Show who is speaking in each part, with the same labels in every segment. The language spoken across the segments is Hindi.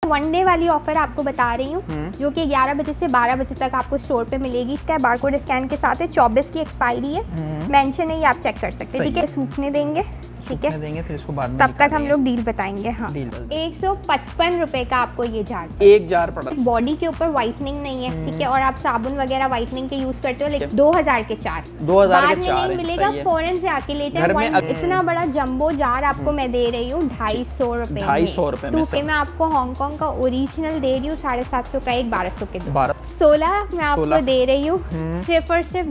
Speaker 1: 1 डे वाली ऑफर आपको बता रही हूँ, जो कि 11 बजे से 12 बजे तक आपको स्टोर पे मिलेगी। इसका बारकोड स्कैन के साथ है, 24 की एक्सपायरी है, मेंशन है, ये आप चेक कर सकते हैं। ठीक है, सूखने देंगे, ठीक है,
Speaker 2: देंगे, फिर इसको बाद में
Speaker 1: तब तक हम लोग डील बताएंगे। हाँ, 155 रुपए का आपको ये जार,
Speaker 2: एक जार पड़ा।
Speaker 1: बॉडी के ऊपर व्हाइटनिंग नहीं है, ठीक है, और आप साबुन वगैरह व्हाइटनिंग के यूज करते हो, लेकिन 2000 के 4 नहीं मिलेगा, फॉरन से आके ले जाए। इतना बड़ा जंबो जार आपको मैं दे रही हूँ 250 रुपए, 250 मैं आपको हांगकांग का ओरिजिनल दे रही हूँ 750 का एक, 1200 के 16 मैं आपको दे रही हूँ सिर्फ और सिर्फ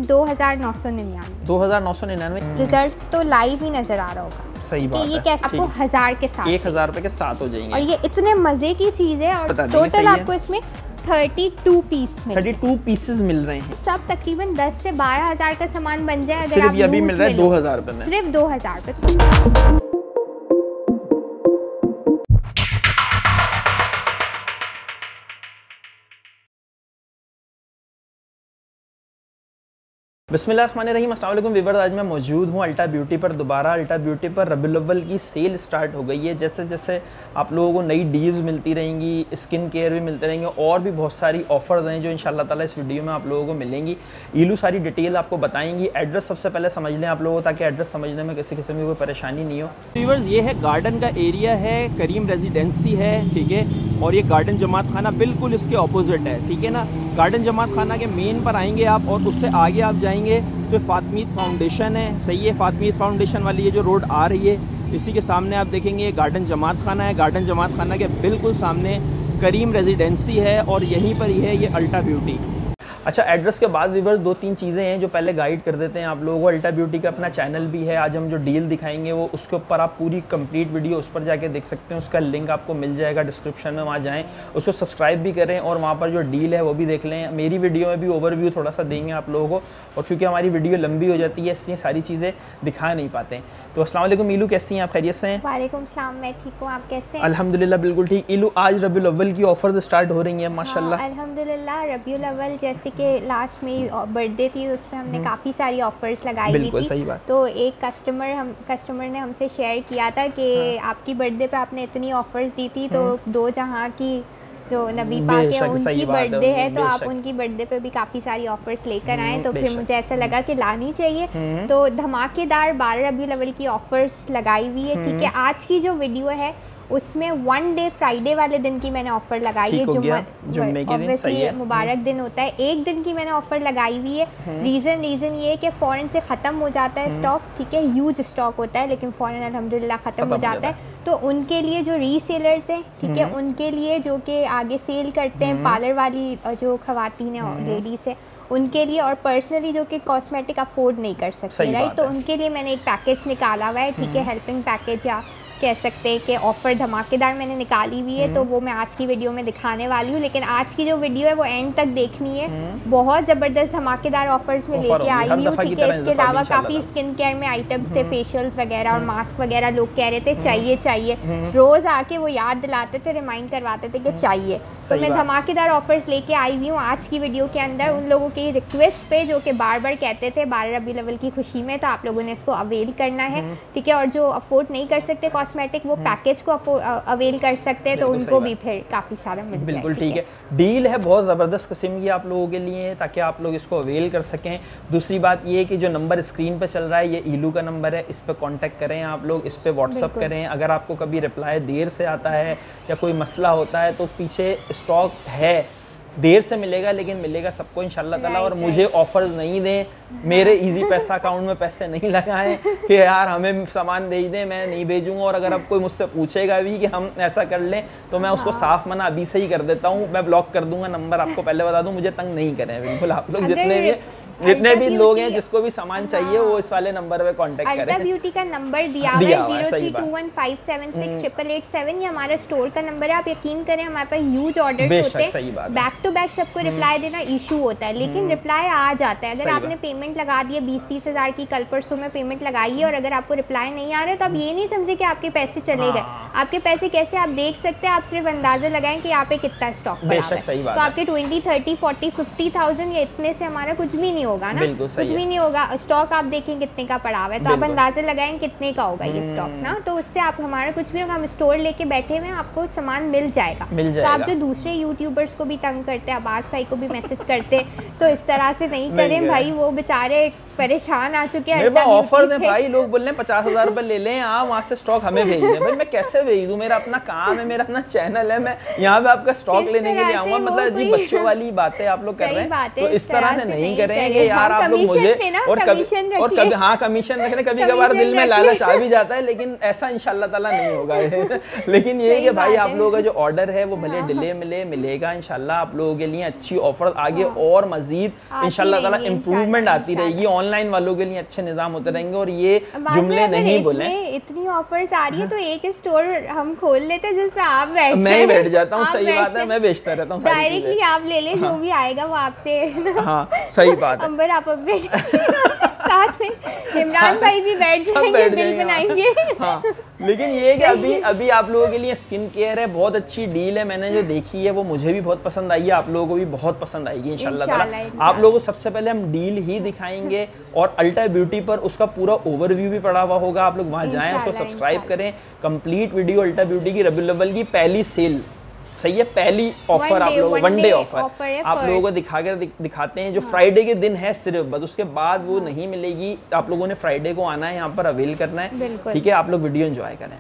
Speaker 1: 2999। रिजल्ट तो लाइव ही नजर आ रहा होगा।
Speaker 2: सही बात
Speaker 1: ये कैसे आपको 1000 के साथ,
Speaker 2: 1000 रुपए के साथ हो जाएंगे,
Speaker 1: और ये इतने मजे की चीज है। और टोटल आपको इसमें 32 पीस
Speaker 2: 32 पीसेस मिल रहे हैं।
Speaker 1: सब तकरीबन 10 से 12 हजार का सामान बन जाए अगर
Speaker 2: सिर्फ
Speaker 1: आप
Speaker 2: ये अभी मिल रहा है 2000 रुपए में,
Speaker 1: सिर्फ 2000 रुपए।
Speaker 2: बिस्मिल्लाहिर्रहमानिर्रहीम, अस्सलाम वालेकुम व्यूअर्स। आज मैं मौजूद हूँ अल्टा ब्यूटी पर। दोबारा अल्टा ब्यूटी पर रबीउल अव्वल की सेल स्टार्ट हो गई है। जैसे जैसे आप लोगों को नई डील्स मिलती रहेंगी, स्किन केयर भी मिलते रहेंगे, और भी बहुत सारी ऑफर्स हैं जो इंशाल्लाह ताला इस वीडियो में आप लोगों को मिलेंगी। ईलू सारी डिटेल आपको बताएंगी। एड्रेस सबसे पहले समझ लें आप लोगों, ताकि एड्रेस समझने में किसी किस्म की कोई परेशानी नहीं हो। व्यूअर्स, ये है गार्डन का एरिया है, करीम रेजिडेंसी है, ठीक है, और ये गार्डन जमात खाना बिल्कुल इसके ऑपोजिट है, ठीक है ना। गार्डन जमात खाना के मेन पर आएंगे आप, और उससे आगे आप जाएंगे तो फातमीद फाउंडेशन है, सही है। फातमीद फाउंडेशन वाली ये जो रोड आ रही है, इसी के सामने आप देखेंगे ये गार्डन जमात खाना है। गार्डन जमात खाना के बिल्कुल सामने करीम रेजिडेंसी है, और यहीं पर ही है ये अल्टा ब्यूटी। अच्छा, एड्रेस के बाद व्यूअर्स 2-3 चीज़ें हैं जो पहले गाइड कर देते हैं आप लोगों को। अल्टा ब्यूटी का अपना चैनल भी है। आज हम जो डील दिखाएंगे वो उसके ऊपर आप पूरी कंप्लीट वीडियो उस पर जाके देख सकते हैं। उसका लिंक आपको मिल जाएगा डिस्क्रिप्शन में, वहाँ जाएं, उसको सब्सक्राइब भी करें, और वहाँ पर जो डील है वो भी देख लें। मेरी वीडियो में भी ओवरव्यू थोड़ा सा देंगे आप लोगों को, और क्योंकि हमारी वीडियो लंबी हो जाती है इसलिए सारी चीज़ें दिखा नहीं पाते हैं। तो अस्सलाम वालेकुम ईलू, कैसी हैं आप? खैरियत से हैं?
Speaker 1: वालेकुम सलाम, मैं ठीक हूँ, आप कैसे हैं?
Speaker 2: अल्हम्दुलिल्लाह बिल्कुल ठीक। ईलू, आज रबीउल अव्वल की ऑफर्स स्टार्ट हो रही हैं माशाल्लाह।
Speaker 1: अल्हम्दुलिल्लाह, रबीउल अव्वल जैसे कि लास्ट में बर्थडे थी, उसमें हमने काफ़ी सारी ऑफर्स लगाई हुई थी।
Speaker 2: सही बात।
Speaker 1: तो एक कस्टमर ने हमसे शेयर किया था कि आपकी बर्थडे पे आपने इतनी ऑफर्स दी थी, तो दो जहां की जो नबी पाक है उनकी बर्थडे है, तो आप उनकी बर्थडे पे भी काफ़ी सारी ऑफर्स लेकर आए। तो फिर मुझे ऐसा लगा कि लानी चाहिए, तो धमाकेदार 12 रबीउल अव्वल की ऑफर्स लगाई हुई है, ठीक है। आज की जो वीडियो है उसमें 1 डे फ्राइडे वाले दिन की मैंने ऑफर लगाई है,
Speaker 2: जुम्मे के दिन, सही है,
Speaker 1: मुबारक दिन होता है। एक दिन की मैंने ऑफर लगाई हुई है। रीज़न ये है कि फ़ौरन से ख़त्म हो जाता है स्टॉक, ठीक है, ह्यूज स्टॉक होता है, लेकिन फ़ौरन अल्हम्दुलिल्लाह ख़त्म हो जाता है। तो उनके लिए जो रीसेलर्स हैं, ठीक है, उनके लिए जो कि आगे सेल करते हैं, पार्लर वाली जो ख़वातीन हैं, लेडीज़ है, उनके लिए, और पर्सनली जो कि कॉस्मेटिक अफोर्ड नहीं कर सकते, राइट, तो उनके लिए मैंने एक पैकेज निकाला हुआ है, ठीक है, हेल्पिंग पैकेज या कह सकते हैं कि ऑफ़र धमाकेदार मैंने निकाली हुई है। तो वो मैं आज की वीडियो में दिखाने वाली हूँ, लेकिन आज की जो वीडियो है वो एंड तक देखनी है। बहुत ज़बरदस्त धमाकेदार ऑफर्स में लेके आई हूँ, ठीक है। इसके अलावा काफ़ी स्किन केयर में आइटम्स थे, फेशियल्स वगैरह और मास्क वगैरह। लोग कह रहे थे चाहिए, रोज़ आके वो याद दिलाते थे, रिमाइंड करवाते थे कि चाहिए। तो मैं धमाकेदार ऑफर्स लेके आई हुई हूँ आज की वीडियो के अंदर, उन लोगों की रिक्वेस्ट पे जो कि बार बार कहते थे 12 रबीउल अव्वल की खुशी में, तो आप लोगों ने इसको अवेल करना है, ठीक है। और जो अफोर्ड नहीं कर सकते कॉस्मेटिक, वो पैकेज को अवेल कर सकते हैं, तो उनको भी फिर काफ़ी सारा मिल जाएगा।
Speaker 2: बिल्कुल ठीक है, डील है बहुत ज़बरदस्त किस्म की आप लोगों के लिए, ताकि आप लोग इसको अवेल कर सकें। दूसरी बात ये है कि जो नंबर स्क्रीन पे चल रहा है ये ईलू का नंबर है, इस पर कांटेक्ट करें आप लोग, इस पर व्हाट्सअप करें। अगर आपको कभी रिप्लाई देर से आता है या कोई मसला होता है, तो पीछे स्टॉक है, देर से मिलेगा लेकिन मिलेगा सबको इंशाल्लाह ताला। और मुझे ऑफर्स नहीं दें, मेरे इजी पैसा अकाउंट में पैसे नहीं लगाएं कि यार हमें सामान भेज दें, मैं नहीं भेजूंगा। और अगर अब कोई मुझसे पूछेगा भी कि हम ऐसा कर लें, तो मैं उसको साफ मना अभी से ही कर देता हूँ, मैं ब्लॉक कर दूंगा नंबर। आपको पहले बता दूं, मुझे तंग नहीं करें बिल्कुल आप लोग, जितने भी लोग हैं, जिसको भी सामान चाहिए वो इस वाले नंबर पे कांटेक्ट करें।
Speaker 1: अल्टा ब्यूटी का नंबर दिया हुआ है 0321576877, ये हमारा स्टोर का नंबर है। आप यकीन करें हमारे पास ह्यूज ऑर्डर्स होते हैं, बैक टू बैक सबको रिप्लाई देना इशू होता है, लेकिन रिप्लाई आ जाता है। अगर आपने पेमेंट लगा दी है 20-30 हज़ार की, कल परसों में पेमेंट लगाई है और अगर आपको रिप्लाई नहीं आ रहा है तो आप ये नहीं समझे कि आपके पैसे चले गए। आपके पैसे कैसे आप देख सकते हैं, आप सिर्फ अंदाजा लगाएं कि यहाँ पे कितना स्टॉक पड़ा है। तो आपके 20, 30, 40, 50,000 या इतने से हमारा कुछ भी नहीं होगा ना, कुछ भी नहीं होगा। स्टॉक आप देखें कितने का पड़ा हुआ है तो आप अंदाजा लगाएं कितने का होगा ये स्टॉक ना, तो उससे आप हमारा कुछ भी होगा, हम स्टोर लेके बैठे हुए आपको सामान मिल जाएगा। तो आप जो दूसरे यूट्यूबर्स को भी तंग करते हैं, अब्बास भाई को भी मैसेज करते तो इस तरह से नहीं करें भाई, वो बेचारे परेशान आ चुके हैं।
Speaker 2: ऑफर दे भाई, लोग बोल रहे हैं 50,000 रुपए ले लें आप वहाँ से स्टॉक हमें भेज दें। भाई मैं कैसे भेज दूँ, मेरा अपना काम है, मेरा अपना चैनल है, मैं यहाँ पे आपका स्टॉक लेने के लिए आऊँगा। मतलब जी बच्चों वाली बातें आप लोग कर रहे हैं, तो इस तरह से नहीं करेंगे यार आप लोग मुझे। और कभी हाँ कमीशन रखने, कभी कभार दिल में लालच आ भी जाता है, लेकिन ऐसा इंशाल्लाह ताला नहीं होगा। लेकिन ये कि भाई आप लोगों का जो ऑर्डर है वो भले डिले मिलेगा इंशाल्लाह, आप लोगों के लिए अच्छी ऑफर आगे और मजीद इंशाल्लाह ताला इम्प्रूवमेंट आती रहेगी, ऑनलाइन वालों के लिए अच्छे निजाम होते रहेंगे। और ये जुमले नहीं बोले,
Speaker 1: इतनी ऑफर्स आ रही है तो एक स्टोर हम खोल लेते हैं जिसमें आप बैठ,
Speaker 2: मैं ही बैठ जाता हूँ। सही बात है, मैं बेचता रहता हूँ
Speaker 1: डायरेक्टली, आप ले ले जो भी आएगा वो आपसे।
Speaker 2: हाँ सही बात है।
Speaker 1: अंबर आप अपडेट साथ में इमरान भाई भी बैठ जाएंगे, बिल बनाएंगे।
Speaker 2: हाँ लेकिन ये कि अभी आप लोगों के लिए स्किन केयर है, बहुत अच्छी डील है, मैंने जो देखी है वो मुझे भी बहुत पसंद आई है, आप लोगों को भी बहुत पसंद आएगी इंशाल्लाह ताला। आप लोगों को सबसे पहले हम डील ही दिखाएंगे और अल्टा ब्यूटी पर उसका पूरा ओवरव्यू भी पड़ा हुआ होगा, आप लोग वहाँ जाएं, उसको सब्सक्राइब करें। कंप्लीट वीडियो अल्टा ब्यूटी की रबीउल अव्वल की पहली सेल, सही है, पहली ऑफर आप लोगों वन डे ऑफर आप लोगों को दिखाते हैं जो फ्राइडे के दिन है सिर्फ, बस उसके बाद वो नहीं मिलेगी। आप लोगों ने फ्राइडे को आना है, यहाँ पर अवेल करना है, ठीक है। आप लोग वीडियो एंजॉय करें,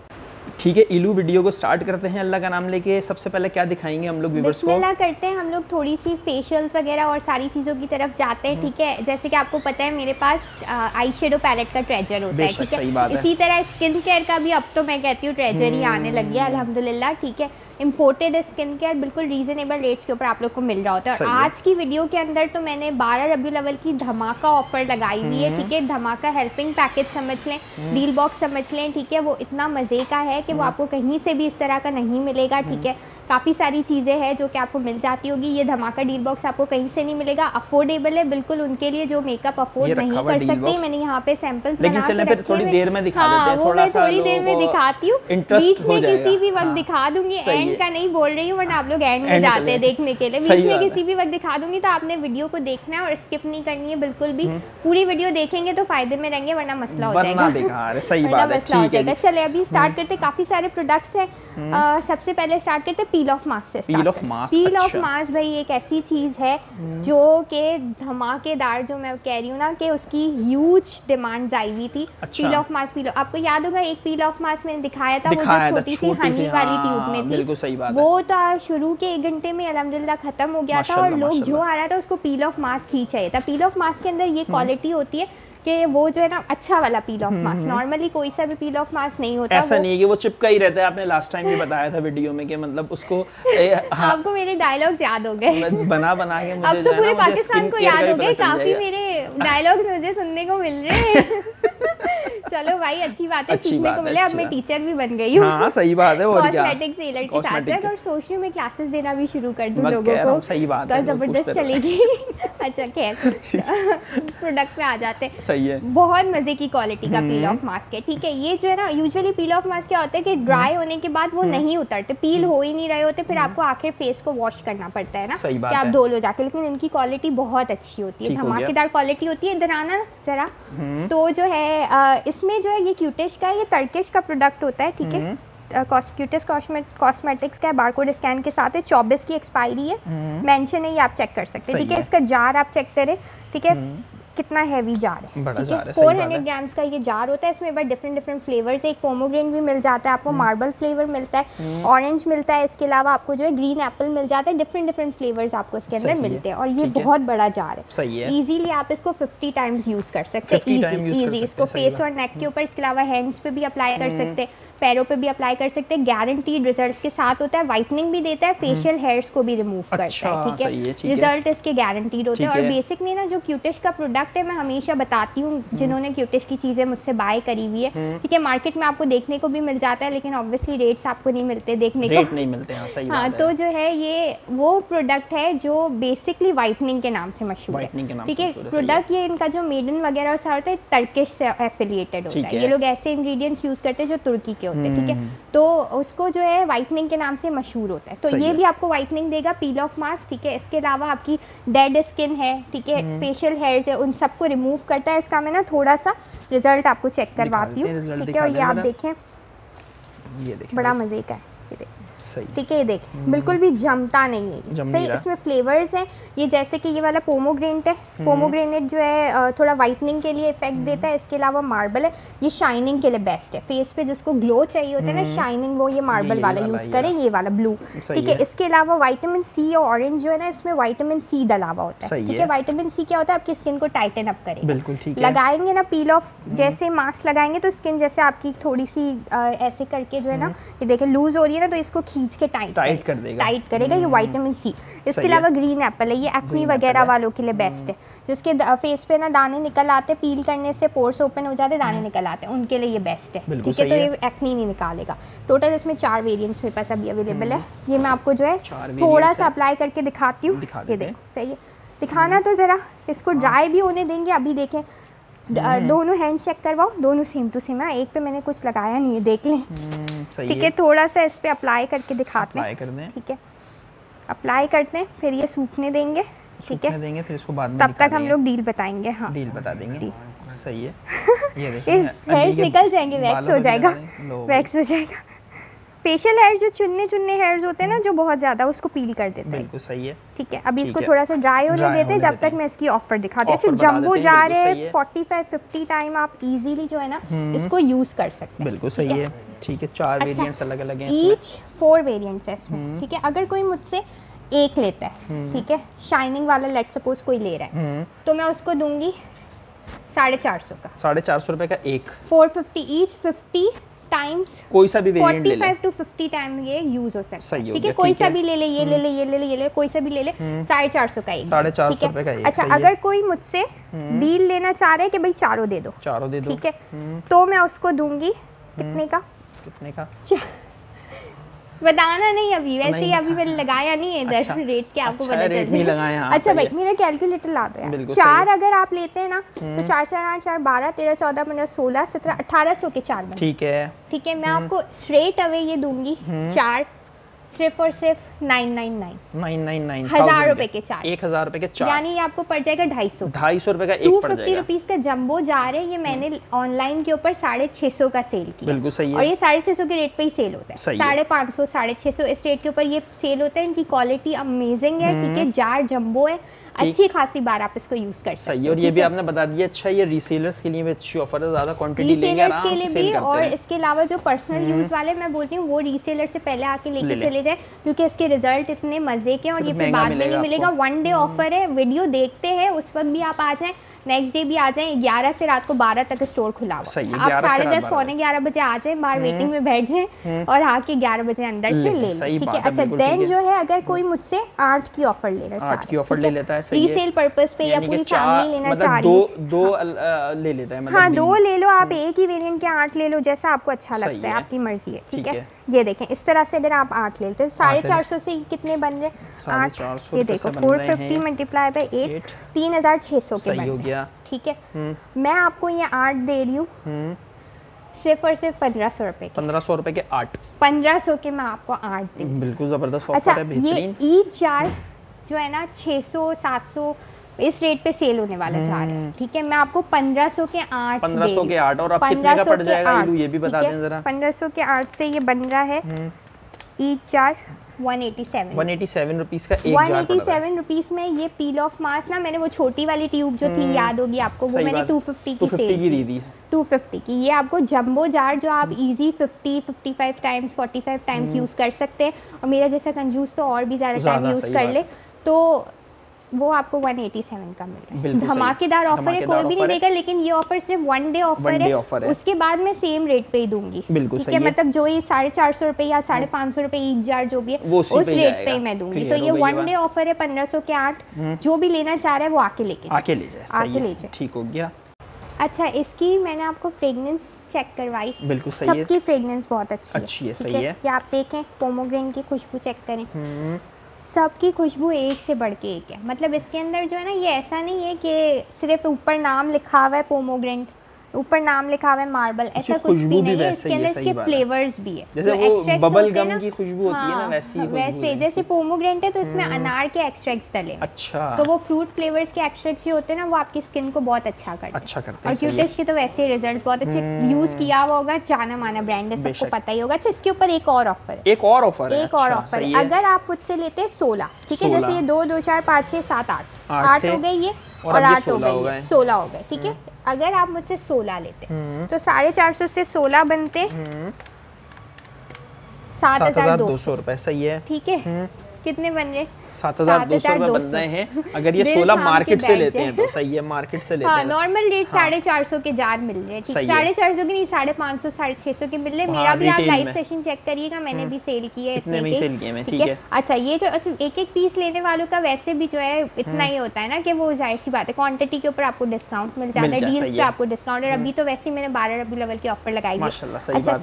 Speaker 2: ठीक है। इलू वीडियो को स्टार्ट करते हैं अल्लाह का नाम लेके। सबसे पहले क्या दिखाएंगे हम लोग व्यूअर्स को?
Speaker 1: बिस्मिल्लाह करते हैं हम लोग, थोड़ी सी फेशियल्स वगैरह और सारी चीज़ों की तरफ जाते हैं, ठीक है। जैसे कि आपको पता है मेरे पास आई शेडो पैलेट का ट्रेजर होता है, ठीक है। इसी तरह स्किन केयर का भी अब तो मैं कहती हूँ ट्रेजर ही आने लग गया अल्हम्दुलिल्लाह, ठीक है। इम्पोर्टेड स्किन केयर बिल्कुल रीजनेबल रेट्स के ऊपर आप लोग को मिल रहा होता है। और आज की वीडियो के अंदर तो मैंने 12 रबीउल अव्वल की धमाका ऑफर लगाई हुई है, ठीक है। धमाका हेल्पिंग पैकेज समझ लें, डील बॉक्स समझ लें, ठीक है। वो इतना मज़े का है कि वो आपको कहीं से भी इस तरह का नहीं मिलेगा, ठीक है। काफ़ी सारी चीज़ें हैं जो कि आपको मिल जाती होगी। ये धमाका डील बॉक्स आपको कहीं से नहीं मिलेगा, अफोर्डेबल है बिल्कुल उनके लिए जो मेकअप अफोर्ड नहीं कर सकते। मैंने यहाँ पे सैंपल्स बना के रखे हैं,
Speaker 2: थोड़ी देर में दिखा देते हैं,
Speaker 1: वो मैं थोड़ी देर में दिखाती हूँ, बीच में किसी भी वक्त दिखा दूंगी, एंड का नहीं बोल रही हूँ वरना आप लोग एंड में जाते हैं देखने के लिए। बीच में किसी भी वक्त दिखा दूंगी तो आपने वीडियो को देखना है और स्किप नहीं करनी है बिल्कुल भी। पूरी वीडियो देखेंगे तो फायदे में रहेंगे, वरना मसला हो जाएगा।
Speaker 2: सही बात है, ठीक है।
Speaker 1: चले अभी स्टार्ट करते, काफी सारे प्रोडक्ट्स हैं। सबसे पहले स्टार्ट करते पील ऑफ मास्क से। पील ऑफ मास्क भाई एक ऐसी चीज है जो कि धमाकेदार, जो मैं कह रही हूँ ना कि उसकी ह्यूज डिमांड आई हुई थी। पील ऑफ मास्क, आपको याद होगा एक पील ऑफ मास्क मैंने दिखाया था, वो जो छोटी सी हनी वाली ट्यूब में थी, वो तो शुरू के 1 घंटे में अल्हम्दुलिल्लाह खत्म हो गया था और लोग जो आ रहा था उसको पील ऑफ मास्क ही चाहिए था। पील ऑफ मास्क के अंदर ये क्वालिटी होती है कि वो जो है ना अच्छा वाला पील ऑफ मास्क, नॉर्मली कोई सा भी पील ऑफ मास्क नहीं होता,
Speaker 2: ऐसा नहीं है कि वो चिपका ही रहता है। आपने लास्ट टाइम भी बताया था वीडियो में कि मतलब उसको
Speaker 1: आपको मेरे डायलॉग्स याद हो गए,
Speaker 2: बना के मुझे
Speaker 1: अब तो पूरे पाकिस्तान को याद हो गए, काफी मेरे डायलॉग्स मुझे सुनने को मिल रहे हैं। चलो भाई अच्छी बात है, सीखने को मिले, अब मैं टीचर भी बन गई हूँ।
Speaker 2: हाँ सही बात है, और क्या
Speaker 1: कॉस्मेटिक सेलर के साथ और सोच रही हूँ मैं क्लासेस देना भी शुरू कर दूँ लोगों को।
Speaker 2: सही बात है,
Speaker 1: जबरदस्त चलेगी। अच्छा खैर प्रोडक्ट में आ जाते हैं।
Speaker 2: सही है,
Speaker 1: बहुत मजे की क्वालिटी का पील ऑफ मास्क है, ठीक है। ये जो है ना यूजुअली पील ऑफ मास्क क्या होता है कि ड्राई होने के बाद वो नहीं उतरते, पील हो ही नहीं रहे होते, फिर आपको आखिर फेस को वॉश करना पड़ता है ना कि आप धो लो जाके, लेकिन इनकी क्वालिटी बहुत अच्छी होती है, धमाकेदार क्वालिटी होती है। इधर आना जरा, तो जो है इसमें जो है ये क्यूटिश का, ये टर्किश का प्रोडक्ट होता है, ठीक है। क्यूटिश कॉस्मेटिक्स का बारकोड स्कैन के साथ है, 24 की एक्सपायरी है, मेंशन है, ये आप चेक कर सकते हैं, ठीक है। इसका जार आप चेक करें, ठीक है, कितना हैवी जार है,
Speaker 2: बड़ा जार है,
Speaker 1: 400 ग्राम्स का ये जार होता है। इसमें बट डिफरेंट फ्लेवर्स है, एक पोमोग्रेनेट भी मिल जाता है आपको, मार्बल फ्लेवर मिलता है, ऑरेंज मिलता है, इसके अलावा आपको जो है ग्रीन एप्पल मिल जाता है, डिफरेंट फ्लेवर्स आपको इसके अंदर मिलते हैं। और ये बहुत बड़ा जार है, इजीली आप इसको 50 टाइम्स यूज कर सकते हैं, इजी इसको फेस और नेक के ऊपर, इसके अलावा हैंड्स पे भी अप्लाई कर सकते हैं। पैरों पे भी अप्लाई कर सकते हैं, गारंटीड रिजल्ट के साथ होता है, वाइटनिंग भी देता है, फेशियल हेयर्स को भी रिमूव करता है, ठीक है, रिजल्ट इसके गारंटीड होते हैं। और बेसिकली ना जो क्यूटिश का प्रोडक्ट है, मैं हमेशा बताती हूँ जिन्होंने क्यूटिश की चीज़ें मुझसे बाय करी हुई है, ठीक है, मार्केट में आपको देखने को भी मिल जाता है, लेकिन ऑब्वियसली रेट्स आपको नहीं मिलते, देखने को
Speaker 2: नहीं मिलते हैं, सही
Speaker 1: हाँ, तो जो है ये वो प्रोडक्ट है जो बेसिकली वाइटनिंग के नाम से मशहूर है, ठीक है। प्रोडक्ट ये इनका जो मेड इन वगैरह सारा होता है टर्किश से एफिलिएटेड होता है, ये लोग ऐसे इंग्रेडिएंट्स यूज करते हैं जो तुर्की के होते हैं, ठीक है, तो उसको जो है वाइटनिंग के नाम से मशहूर होता है। तो ये भी आपको वाइटनिंग देगा, पील ऑफ मास्क, ठीक है। इसके अलावा आपकी डेड स्किन है, ठीक है, फेशियल हेयर्स है, उन सबको रिमूव करता है। इसका मैं ना थोड़ा सा रिजल्ट आपको चेक करवाती हूँ, ठीक है। और ये आप देखें, ये देखें बड़ा मजे का है, ये देखें, सही, ठीक है, ये देख बिल्कुल भी जमता नहीं है ये, सही। इसमें फ्लेवर्स हैं, ये जैसे कि ये वाला पोमोग्रेनेट है, पोमोग्रेनेट जो है थोड़ा वाइटनिंग के लिए इफेक्ट देता है। इसके अलावा मार्बल है, ये शाइनिंग के लिए बेस्ट है, फेस पे जिसको ग्लो चाहिए होता है ना शाइनिंग, वो ये मार्बल वाला यूज करें, ये वाला ब्लू, ठीक है। इसके अलावा विटामिन सी और ऑरेंज जो है ना, इसमें विटामिन सी डला हुआ होता है, ठीक है। विटामिन सी क्या होता है, आपकी स्किन को टाइटन अप करेगा, बिल्कुल ठीक है। लगाएंगे ना पील ऑफ, जैसे मास्क लगाएंगे तो स्किन जैसे आपकी थोड़ी सी ऐसे करके जो है ना, ये देखें लूज हो रही है ना, तो इसको खींच के टाइट कर देगा, टाइट करेगा, ये विटामिन सी। इसके अलावा ग्रीन एप्पल है, ये एक्ने वगैरह वालों के लिए बेस्ट है, जिसके फेस पे ना दाने निकल आते, पील करने से पोर्स ओपन हो जाते, दाने निकल आते हैं, उनके लिए ये बेस्ट है, ठीक है। तो ये एक्ने नहीं निकालेगा। टोटल इसमें 4 वेरिएंट्स मेरे पास अभी अवेलेबल है। ये मैं आपको जो है थोड़ा सा अप्लाई करके दिखाती हूँ, ये देखो, सही है। दिखाना तो जरा इसको ड्राई भी होने देंगे। अभी देखें, दोनों हैंड चेक करवाओ, दोनों सेम टू सेम है, एक पे मैंने कुछ लगाया नहीं है, देख लें, ठीक है। थोड़ा सा इस पे अप्लाई करके दिखाते हैं, ठीक है, अप्लाई करते हैं, फिर ये सूखने देंगे, ठीक है, फिर इसको बाद में तब तक हम लोग डील बताएंगे, हाँ डील बता देंगे, सही है। ये देखिए हेयर्स निकल जाएंगे, वैक्स हो जाएगा, वैक्स हो जाएगा। फेशियल हेयर्स जो चुन्ने हेयर्स होते हैं ना, जो बहुत ज़्यादा, उसको पील कर देते हैं, बिल्कुल सही है, ठीक है। अभी इसको थोड़ा सा ड्राई होने देते हैं, जब तक मैं इसकी ऑफर दिखाती हूँ। जंबो जा रहे हैं 45-50 टाइम, आप इजीली जो है ना इसको यूज कर सकते हैं, बिल्कुल सही है, ठीक है। 4 वेरिएंट्स अलग अलग हैं, ईच 4 वेरिएंट्स है इसमें, ठीक है। अगर कोई मुझसे एक लेता है, ठीक है, शाइनिंग वाला, लेट सपोज कोई ले रहा है, तो मैं उसको दूंगी 450 का, 450 रुपए का एक, 450 ईच, 50 टाइम्स, कोई सा भी वेरिएंट ले ले, 45 to 50 टाइम ये यूज हो सकता है, ठीक है। कोई सा भी ले ले, ये ले ले, ये ले ले, ये ले, कोई सा भी ले ले, 450 का एक, 450 रुपए का एक। अच्छा, अगर कोई मुझसे डील लेना चाह रहे हैं कि भाई चारों दे दो, ठीक है, तो मैं उसको दूंगी कितने का, बताना नहीं अभी, वैसे ही अभी मैंने लगाया नहीं है इधर, रेट्स के आपको पता चल जाए। अच्छा भाई, मेरा कैलकुलेटर ला दो यार। 4 अगर आप लेते हैं ना, तो 4 4 8 4 12 13 14 15 16 17 1800 के 4 बने, ठीक है, ठीक है। मैं आपको स्ट्रेट अवे ये दूंगी 4 सिर्फ और सिर्फ 999 1000 रुपए के 4, 1000 रुपए के 4, यानी ये आपको पड़ जाएगा 250 रुपए का एक पड़ जाएगा। 250 रुपीज का जंबो जा रहे हैं, ये मैंने ऑनलाइन के ऊपर 650 का सेल किया, बिल्कुल सही है। और ये 650 के रेट पे ही सेल होता है, 550 650 इस रेट के ऊपर ये सेल होता है। इनकी क्वालिटी अमेजिंग है, ठीक है, जार जंबो है, अच्छी खासी बार आप इसको यूज कर सकते हैं। और ये भी आपने बता दिया, अच्छा ये रीसेलर्स के लिए भी अच्छी ऑफर है, ज्यादा क्वांटिटी लेंगे आराम से सेल करते हैं। और इसके अलावा जो पर्सनल यूज वाले, मैं बोलती हूँ वो रीसेलर से पहले आके लेके चले जाए, क्योंकि इसके रिजल्ट इतने मजे के, और ये फिर बाद में नहीं मिलेगा। 1 डे ऑफर है, वीडियो देखते हैं उस वक्त भी आप आ जाएं, नेक्स्ट डे भी आ जाएं। 11 से रात को 12 तक स्टोर खुला हुआ है, आप 10:30 पौने 11 बजे आ जाएं, बाहर वेटिंग में बैठ जाएं और आके 11 बजे अंदर से ले लें, ठीक है। अच्छा, देन जो है अगर कोई मुझसे 8 की ऑफर लेना चाहता है रीसेल पर्पस पे, या पूरी फैमिली लेना चाह रही है, दो ले लेता है, मतलब हाँ 2 ले लो आप, एक ही वेरिएंट के 8 ले लो, जैसा आपको अच्छा लगता है, आपकी मर्जी है, ठीक है। ये देखें, इस तरह से अगर आप 8 लेते हैं, 450 से कितने बन रहे, 8, ये देखो 450 मल्टीप्लाई बाय 8, 3600 के बन गया, ठीक है। मैं आपको ये 8 दे रही हूँ सिर्फ और सिर्फ 1500 रुपए, 1500 रुपए के 8, 1500 के मैं आपको 8 दूँ, बिल्कुल जबरदस्त ऑफर है, बेहतरीन। ये ईच जार जो है ना 600 700 इस रेट पे सेल होने वाला जा रहा है, ठीक है। मैं आपको 1500 के 8, 1500 के 8, और अब कितने का पड़ जाएगा ये भी बता दें जरा। 1500 के 8 से ये बन रहा है ईच जार 187 रुपीस का एक जार, 187 रुपीस में ये पील ऑफ मास्क ना, मैंने वो छोटी वाली ट्यूब जो थी, याद होगी आपको, वो मैंने 250 की सेल की, 250 की। ये आपको जंबो जार जो आप इजी 55 टाइम्स 45 टाइम्स यूज कर सकते हैं, और मेरा जैसा कंजूस तो और भी ज़्यादा टाइम यूज कर ले, तो वो आपको 187 का मिल रहा है। धमाकेदार ऑफर है, कोई भी नहीं देगा, लेकिन ये ऑफर सिर्फ 1 डे ऑफर है। उसके बाद मैं सेम रेट पे ही दूंगी।
Speaker 2: बिल्कुल
Speaker 1: ठीक है, मतलब जो ये 450 रुपए या 550 रुपए एक जार जो भी है उस रेट पे मैं दूंगी। तो ये 1 डे ऑफर है 1500 के 8। जो भी लेना चाह रहा है वो आके ले जाए।
Speaker 2: ठीक हो गया।
Speaker 1: अच्छा, इसकी मैंने आपको फ्रेग्रेंस चेक करवाई।
Speaker 2: बिल्कुल सही है,
Speaker 1: सबकी फ्रेग्रेंस बहुत अच्छी है।
Speaker 2: सही है।
Speaker 1: ये आप देखें, पोमोग्रेनेट की खुशबू चेक करें, सबकी खुशबू एक से बढ़ के एक है। मतलब इसके अंदर जो है ना, ये ऐसा नहीं है कि सिर्फ ऊपर नाम लिखा हुआ है पोमोग्रेनेट, ऊपर नाम लिखा हुआ है मार्बल, ऐसा कुछ भी नहीं है। इसके अंदर इसके फ्लेवर्स भी है,
Speaker 2: जैसे वो बबल गम की खुशबू होती है ना,
Speaker 1: वैसे जैसे पोमोग्रेनेट है तो इसमें अनार के एक्सट्रैक्ट्स डले।
Speaker 2: अच्छा,
Speaker 1: तो वो फ्रूट फ्लेवर्स के एक्सट्रैक्ट्स जो होते हैं ना, वो आपकी स्किन को बहुत अच्छा करते हैं। और क्यूटेश के तो वैसे रिजल्ट बहुत अच्छे, यूज किया हुआ होगा, जाना माना ब्रांड है, सबको पता ही होगा। अच्छा, इसके ऊपर एक और ऑफर है।
Speaker 2: एक और ऑफर
Speaker 1: है। अगर आप मुझसे लेते हैं 16, ठीक है, जैसे ये 2 2 4 5 6 7 8 हो गए ये, और 8 हो गए, 16 हो गए। ठीक है, अगर आप मुझसे 16 लेते तो 450 से 16 बनते 7200
Speaker 2: रुपए। सही है,
Speaker 1: ठीक है। कितने बन रहे?
Speaker 2: 7200 रुपए बन रहे हैं। अगर ये 16 मार्केट से लेते हैं तो सही है, मार्केट से लेते हैं।
Speaker 1: नॉर्मल रेट 450 के जार मिल रहे हैं। 450 के नहीं, 550 650 के मिल रहे। मेरा भी आप लाइव सेशन चेक करिएगा, मैंने भी सेल किया है इतने के। ठीक है। अच्छा, ये जो एक एक पीस लेने वालों का वैसे भी जो है इतना ही होता है ना, कि वो जाहिर सी बात है, क्वांटिटी के ऊपर आपको डिस्काउंट मिल जाता है, डील्स पे आपको डिस्काउंट। और अभी तो वैसे ही मैंने 12 रबी लेवल की ऑफर लगाई है। अच्छा,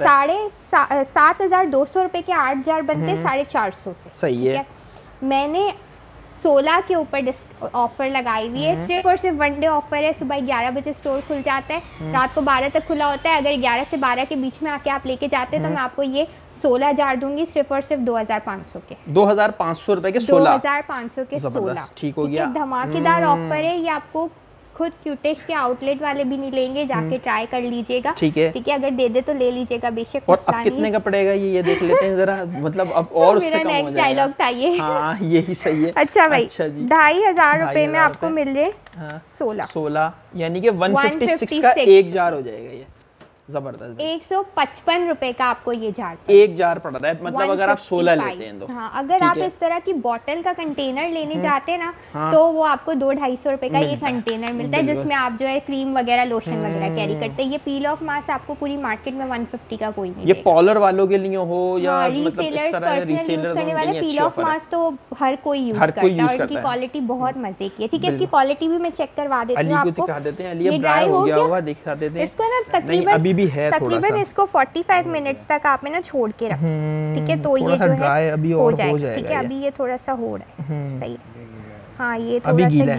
Speaker 1: 7200 रुपए के 8 जार बनते 450 से।
Speaker 2: सही है।
Speaker 1: मैंने 16 के ऊपर ऑफर लगाई हुई है। सिर्फ और सिर्फ 1 डे ऑफर है। सुबह 11 बजे स्टोर खुल जाता है, रात को 12 तक खुला होता है। अगर 11 से 12 के बीच में आके आप लेके जाते हैं तो मैं आपको ये 16 जार दूंगी, सिर्फ और सिर्फ 2500 के।
Speaker 2: 2500 रुपए के 16।
Speaker 1: 2500 के 16।
Speaker 2: ठीक हो गया।
Speaker 1: धमाकेदार ऑफर है ये। आपको खुद क्यूटेश के आउटलेट वाले भी नहीं लेंगे, जाके ट्राई कर लीजिएगा।
Speaker 2: ठीक है,
Speaker 1: ठीक है। अगर दे दे तो ले लीजिएगा, बेशक।
Speaker 2: और अब कितने का पड़ेगा ये देख लेते हैं जरा, मतलब अब और उससे कम हो जाएगा।
Speaker 1: डायलॉग था ये।
Speaker 2: हाँ, यही सही है।
Speaker 1: अच्छा भाई, 2500 रुपए में आपको मिल रहे 16,
Speaker 2: यानी कि 156 का एक जार हो जाएगा ये। जबरदस्त।
Speaker 1: 155 रुपए का आपको ये जार
Speaker 2: एक जार पड़ रहा है, मतलब अगर आप 16 लेते हैं तो।
Speaker 1: हाँ, अगर आप इस तरह की बॉटल का कंटेनर लेने जाते हैं ना, तो वो आपको 200-250 रुपए का ये कंटेनर मिलता है, जिसमें आप जो है क्रीम वगैरह, लोशन वगैरह कैरी करते हैं। ये पील ऑफ मास्क आपको पूरी मार्केट में 150 का कोई नहीं।
Speaker 2: ये पॉलर वालों के लिए हो या मतलब इस तरह
Speaker 1: रीसेलर करने वाले, पील ऑफ मास्क तो हर कोई यूज करता है और इनकी क्वालिटी बहुत मजे की है। ठीक है, इसकी क्वालिटी भी मैं चेक करवा देती हूँ आपको।
Speaker 2: ये ड्राई हो गया होगा, दिखा देते हैं।
Speaker 1: इसको ना तकरीबन इसको 45 मिनट्स तक आपने ना छोड़ के रखना। ठीक है, तो ये जो है
Speaker 2: अभी
Speaker 1: हो जाएगा। ठीक है, अभी ये थोड़ा सा हो रहा है। सही है। हाँ, ये थोड़ा सा गीला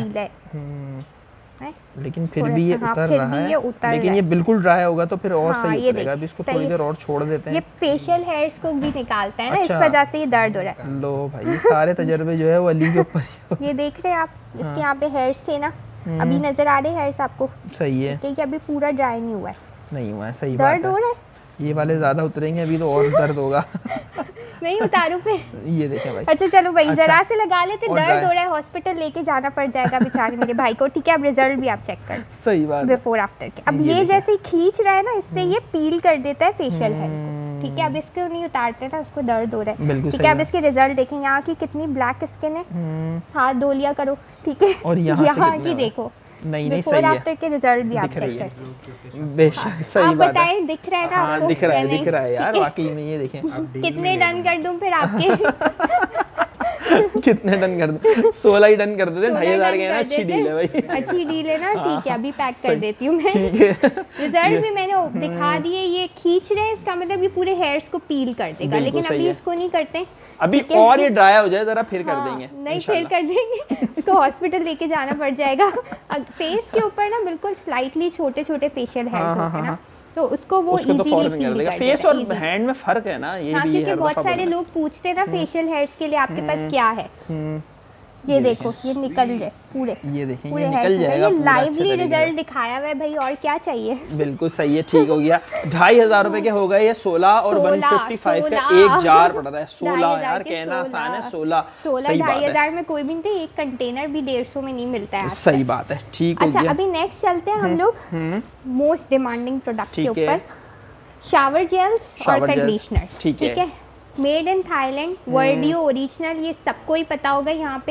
Speaker 1: है,
Speaker 2: लेकिन फिर भी ये उतर रहा है। लेकिन ये बिल्कुल ड्राई होगा तो फिर और सही उतरेगा। अभी इसको थोड़ी देर और छोड़ देते हैं।
Speaker 1: ये फेशियल हेयर्स को भी निकालता है ना, इस वजह से ये दर्द हो रहा है।
Speaker 2: लो भाई, ये सारे तजर्बे जो है वो अली के ऊपर।
Speaker 1: ये देख रहे हैं आप, इसके यहाँ पे हेयर्स थे ना, अभी नजर आ रहे हेयर्स आपको?
Speaker 2: सही है,
Speaker 1: क्योंकि अभी पूरा ड्राई नहीं हुआ है।
Speaker 2: नहीं हुआ है, सही बात है।
Speaker 1: दर्द हो रहा है?
Speaker 2: ये वाले ज्यादा उतरेंगे, अभी तो और दर्द होगा।
Speaker 1: नहीं उतारू फिर?
Speaker 2: ये देखें भाई।
Speaker 1: अच्छा चलो भाई, जरा से लगा लेते। दर्द हो रहा है, हॉस्पिटल लेके जाना पड़ जाएगा बेचारे मेरे भाई को। ठीक है, अब रिजल्ट भी आप चेक कर।
Speaker 2: सही बात,
Speaker 1: बिफोर आफ्टर के। अब ये जैसे ही खींच रहा है ना, इससे ये पील कर देता है फेशियल हेयर को। ठीक है, अब इसको नहीं उतारते ना, उसको दर्द हो रहा है। ठीक है, अब इसके रिजल्ट देखें। यहाँ की कितनी ब्लैक स्किन है, हाथ धो लिया करो। ठीक है,
Speaker 2: और यहाँ
Speaker 1: की देखो।
Speaker 2: नहीं सही है।
Speaker 1: आफ्टर के रिजल्ट भी आप चेक कर सकते हैं।
Speaker 2: बेशक सही बात है।
Speaker 1: बताएं, दिख रहा है ना आपको?
Speaker 2: दिख रहा है यार, वाकई में। ये देखें,
Speaker 1: कितने डन कर दूं फिर आपके?
Speaker 2: कितने डन कर दूं? 16 ही डन कर देते। 2500 के ना, अच्छी डील है भाई।
Speaker 1: अच्छी डील है ना। ठीक है, अभी पैक कर देती हूँ मैं।
Speaker 2: ठीक है,
Speaker 1: रिजल्ट भी मैंने दिखा दिए। ये खींच रहे हैं, इसका मतलब ये पूरे हेयर्स को पील कर देगा, लेकिन अभी इसको नहीं करते।
Speaker 2: अभी और ये ड्राई हो जाए जरा, फिर कर देंगे।
Speaker 1: नहीं, फिर कर देंगे। इसको हॉस्पिटल लेके जाना पड़ जाएगा। फेस के ऊपर ना बिल्कुल स्लाइटली छोटे छोटे फेशियल हेयर्स होते हैं ना, तो उसको वो
Speaker 2: तो फौरन कर देगा। फेस और हैंड में फर्क है ना, ये भी है।
Speaker 1: क्योंकि बहुत सारे लोग पूछते हैं ना फेशियल हेयर्स के लिए आपके पास क्या है। ये देखो, ये निकल रहे पूरे।
Speaker 2: ये देखें, ये निकल जाएगा।
Speaker 1: ये लाइवली रिजल्ट दिखाया हुआ है भाई, और क्या चाहिए।
Speaker 2: बिल्कुल सही है, ठीक हो गया। 2500 रुपए के हो गए ये 16 और 155 का एक जार पड़ रहा है। 16 यार, कहना आसान है। 16
Speaker 1: 2500 में कोई भी नहीं। एक कंटेनर भी 150 में नहीं मिलता है।
Speaker 2: सही बात है, ठीक हो गया।
Speaker 1: अच्छा, अभी नेक्स्ट चलते हैं हम लोग मोस्ट डिमांडिंग प्रोडक्ट के ऊपर, शावर जेल्स और कंडीशनर। ठीक है, मेड इन थाईलैंड, वर्डियो ओरिजिनल। ये सबको ही पता होगा। यहाँ पे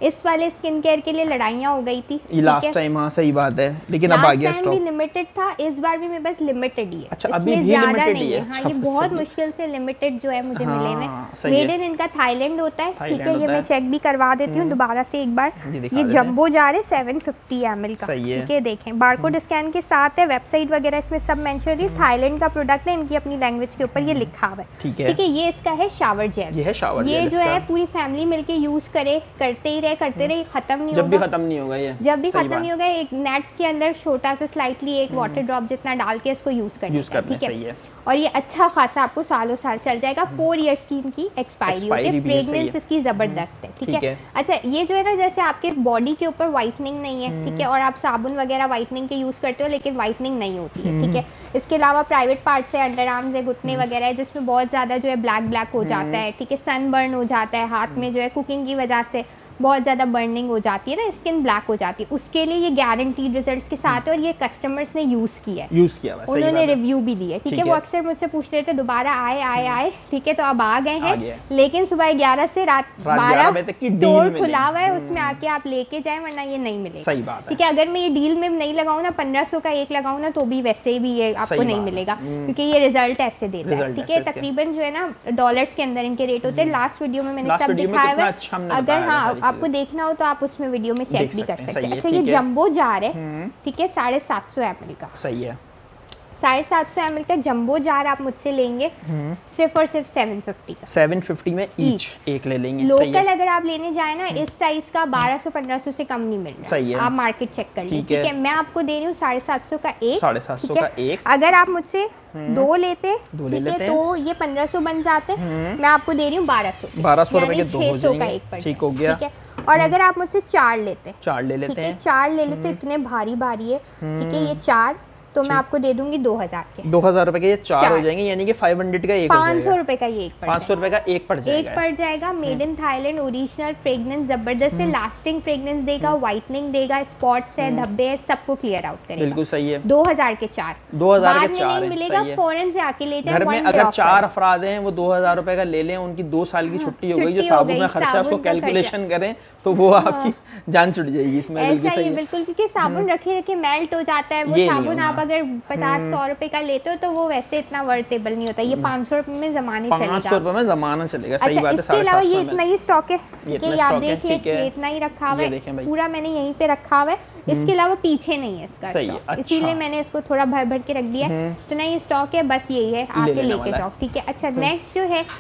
Speaker 1: इस वाले स्किन केयर के लिए लड़ाइयाँ हो गई थी
Speaker 2: लास्ट टाइम। हाँ सही बात है, लेकिन अब आ गया स्टॉक।
Speaker 1: लिमिटेड था, इस बार भी मेरे पास लिमिटेड ही है।
Speaker 2: अच्छा अभी भी लिमिटेड ही है।
Speaker 1: हाँ ये बहुत मुश्किल से लिमिटेड जो है मुझे मिले में। मेड इन इनका थाईलैंड होता है, ठीक है। ये मैं चेक भी करवा देती हूँ दोबारा से एक बार। ये जंबो जार है 750 ml का, ठीक है। देखें बारकोड स्कैन के साथ है, वेबसाइट वगैरह इसमें सब मेंशन होती है। थाईलैंड का प्रोडक्ट है, इनकी अपनी लैंग्वेज के ऊपर ये लिखा हुआ है, ठीक है। ये इसका है शावर जेल,
Speaker 2: ये है शावर जेल।
Speaker 1: ये जो है पूरी फैमिली मिलके यूज करे, करते ही रहे खत्म नहीं होगा।
Speaker 2: जब भी खत्म नहीं होगा ये,
Speaker 1: जब भी खत्म नहीं होगा। एक नेट के अंदर छोटा सा स्लाइटली एक वाटर ड्रॉप जितना डाल के इसको यूज करना, ठीक है। और ये अच्छा खासा आपको सालों साल चल जाएगा। 4 इयर्स की इनकी एक्सपायरी होती है। फ्रेग्रेंस इसकी जबरदस्त है, ठीक है। अच्छा ये जो है ना, जैसे आपके बॉडी के ऊपर व्हाइटनिंग नहीं है, ठीक है, और आप साबुन वगैरह व्हाइटनिंग के यूज करते हो लेकिन व्हाइटनिंग नहीं होती है, ठीक है। इसके अलावा प्राइवेट पार्ट्स है, अंडर आर्म्स है, घुटने वगैरह है, जिसमें बहुत ज्यादा जो है ब्लैक हो जाता है, ठीक है। सनबर्न हो जाता है, हाथ में जो है कुकिंग की वजह से बहुत ज़्यादा बर्निंग हो जाती है ना, स्किन ब्लैक हो जाती है, उसके लिए ये गारंटीड रिजल्ट्स के साथ है। और ये कस्टमर्स ने यूज़ किया है, उन्होंने रिव्यू भी दिए, ठीक है। वो अक्सर मुझसे पूछ रहे थे दोबारा आए, ठीक है। तो अब आ गए हैं, लेकिन सुबह 11 से रात 12 तक की स्टोर खुला हुआ है, उसमें आके आप लेके जाए, वरना ये नहीं मिलेगा।
Speaker 2: सही बात है,
Speaker 1: ठीक है। अगर मैं ये डील में नहीं लगाऊँ ना, 1500 का एक लगाऊँ ना, तो भी वैसे भी ये आपको नहीं मिलेगा, क्योंकि ये रिजल्ट ऐसे देता है, ठीक है। तकरीबन जो है ना डॉलर्स के अंदर इनके रेट होते हैं। लास्ट वीडियो में मैंने सब दिखाया हुआ है, अगर हाँ आपको देखना हो तो आप उसमें वीडियो में चेक भी कर सकते हैं। अच्छा ये जंबो जार है, ठीक है, 750 ml का,
Speaker 2: सही है।
Speaker 1: 750 ml का जंबो जार आप मुझसे लेंगे सिर्फ और सिर्फ 750 का।
Speaker 2: 750 में ईच एक ले लेंगे।
Speaker 1: लोकल अगर आप लेने जाए ना, इस साइज का 1200-1500 से कम नहीं मिल रहा,
Speaker 2: सही है।
Speaker 1: आप मार्केट चेक कर लीजिए, ठीक है। मैं आपको दे रही हूँ 750 का एक,
Speaker 2: 750 का एक।
Speaker 1: अगर आप मुझसे दो लेते, ठीक है, तो ये 1500 बन जाते। मैं आपको दे रही हूँ 1200
Speaker 2: रुपए के
Speaker 1: 600 का एक,
Speaker 2: ठीक हो गया,
Speaker 1: ठीक है। और अगर आप मुझसे 4 लेते,
Speaker 2: 4 ले लेते हैं,
Speaker 1: 4 ले लेते, इतने भारी है, ठीक है। ये 4 तो मैं आपको दे दूंगी 2000 के,
Speaker 2: 2000 रुपए के ये 4 हो जाएंगे, यानी कि 500 का एक,
Speaker 1: 500 रुपए का ये एक,
Speaker 2: 500 रुपए का एक पड़ जाएगा।
Speaker 1: Made in Thailand, original, fragrance जबरदस्त है, लास्टिंग फ्रेग्रेंस देगा, व्हाइटनिंग देगा, स्पॉट्स है, धब्बे है, सबको क्लियर आउट करेगा।
Speaker 2: बिल्कुल सही है।
Speaker 1: 2000 के 4,
Speaker 2: 2000 के 4
Speaker 1: नहीं मिलेगा, फौरन से आके ले जाए।
Speaker 2: घर में अगर 4 अफराद हैं, वो 2000 रुपए का ले लें, उनकी 2 साल की छुट्टी हो गई, जो साबुन में खर्चा उसको कैलकुलेशन करें तो वो आपकी जान छुट जाएगी इसमें।
Speaker 1: बिल्कुल, क्योंकि साबुन रखे मैल्ट हो जाता है, वो साबुन आप अगर 50-100 रुपए का लेते हो तो वो वैसे इतना वर्तेबल नहीं होता। ये 500 रुपए में जमाने चलेगा,
Speaker 2: 500 रुपए में जमाना चलेगा, सही बात है।
Speaker 1: इसके अलावा ये इतना ही स्टॉक है,
Speaker 2: ये
Speaker 1: आप देखिए, ये इतना ही रखा हुआ है, पूरा मैंने यहीं पे रखा हुआ है। इसके अलावा पीछे नहीं है इसका स्टॉक, इसीलिए मैंने इसको थोड़ा भर के रख दिया। इतना ही स्टॉक है, बस यही है, आके लेके जाओ, ठीक है। अच्छा नेक्स्ट जो है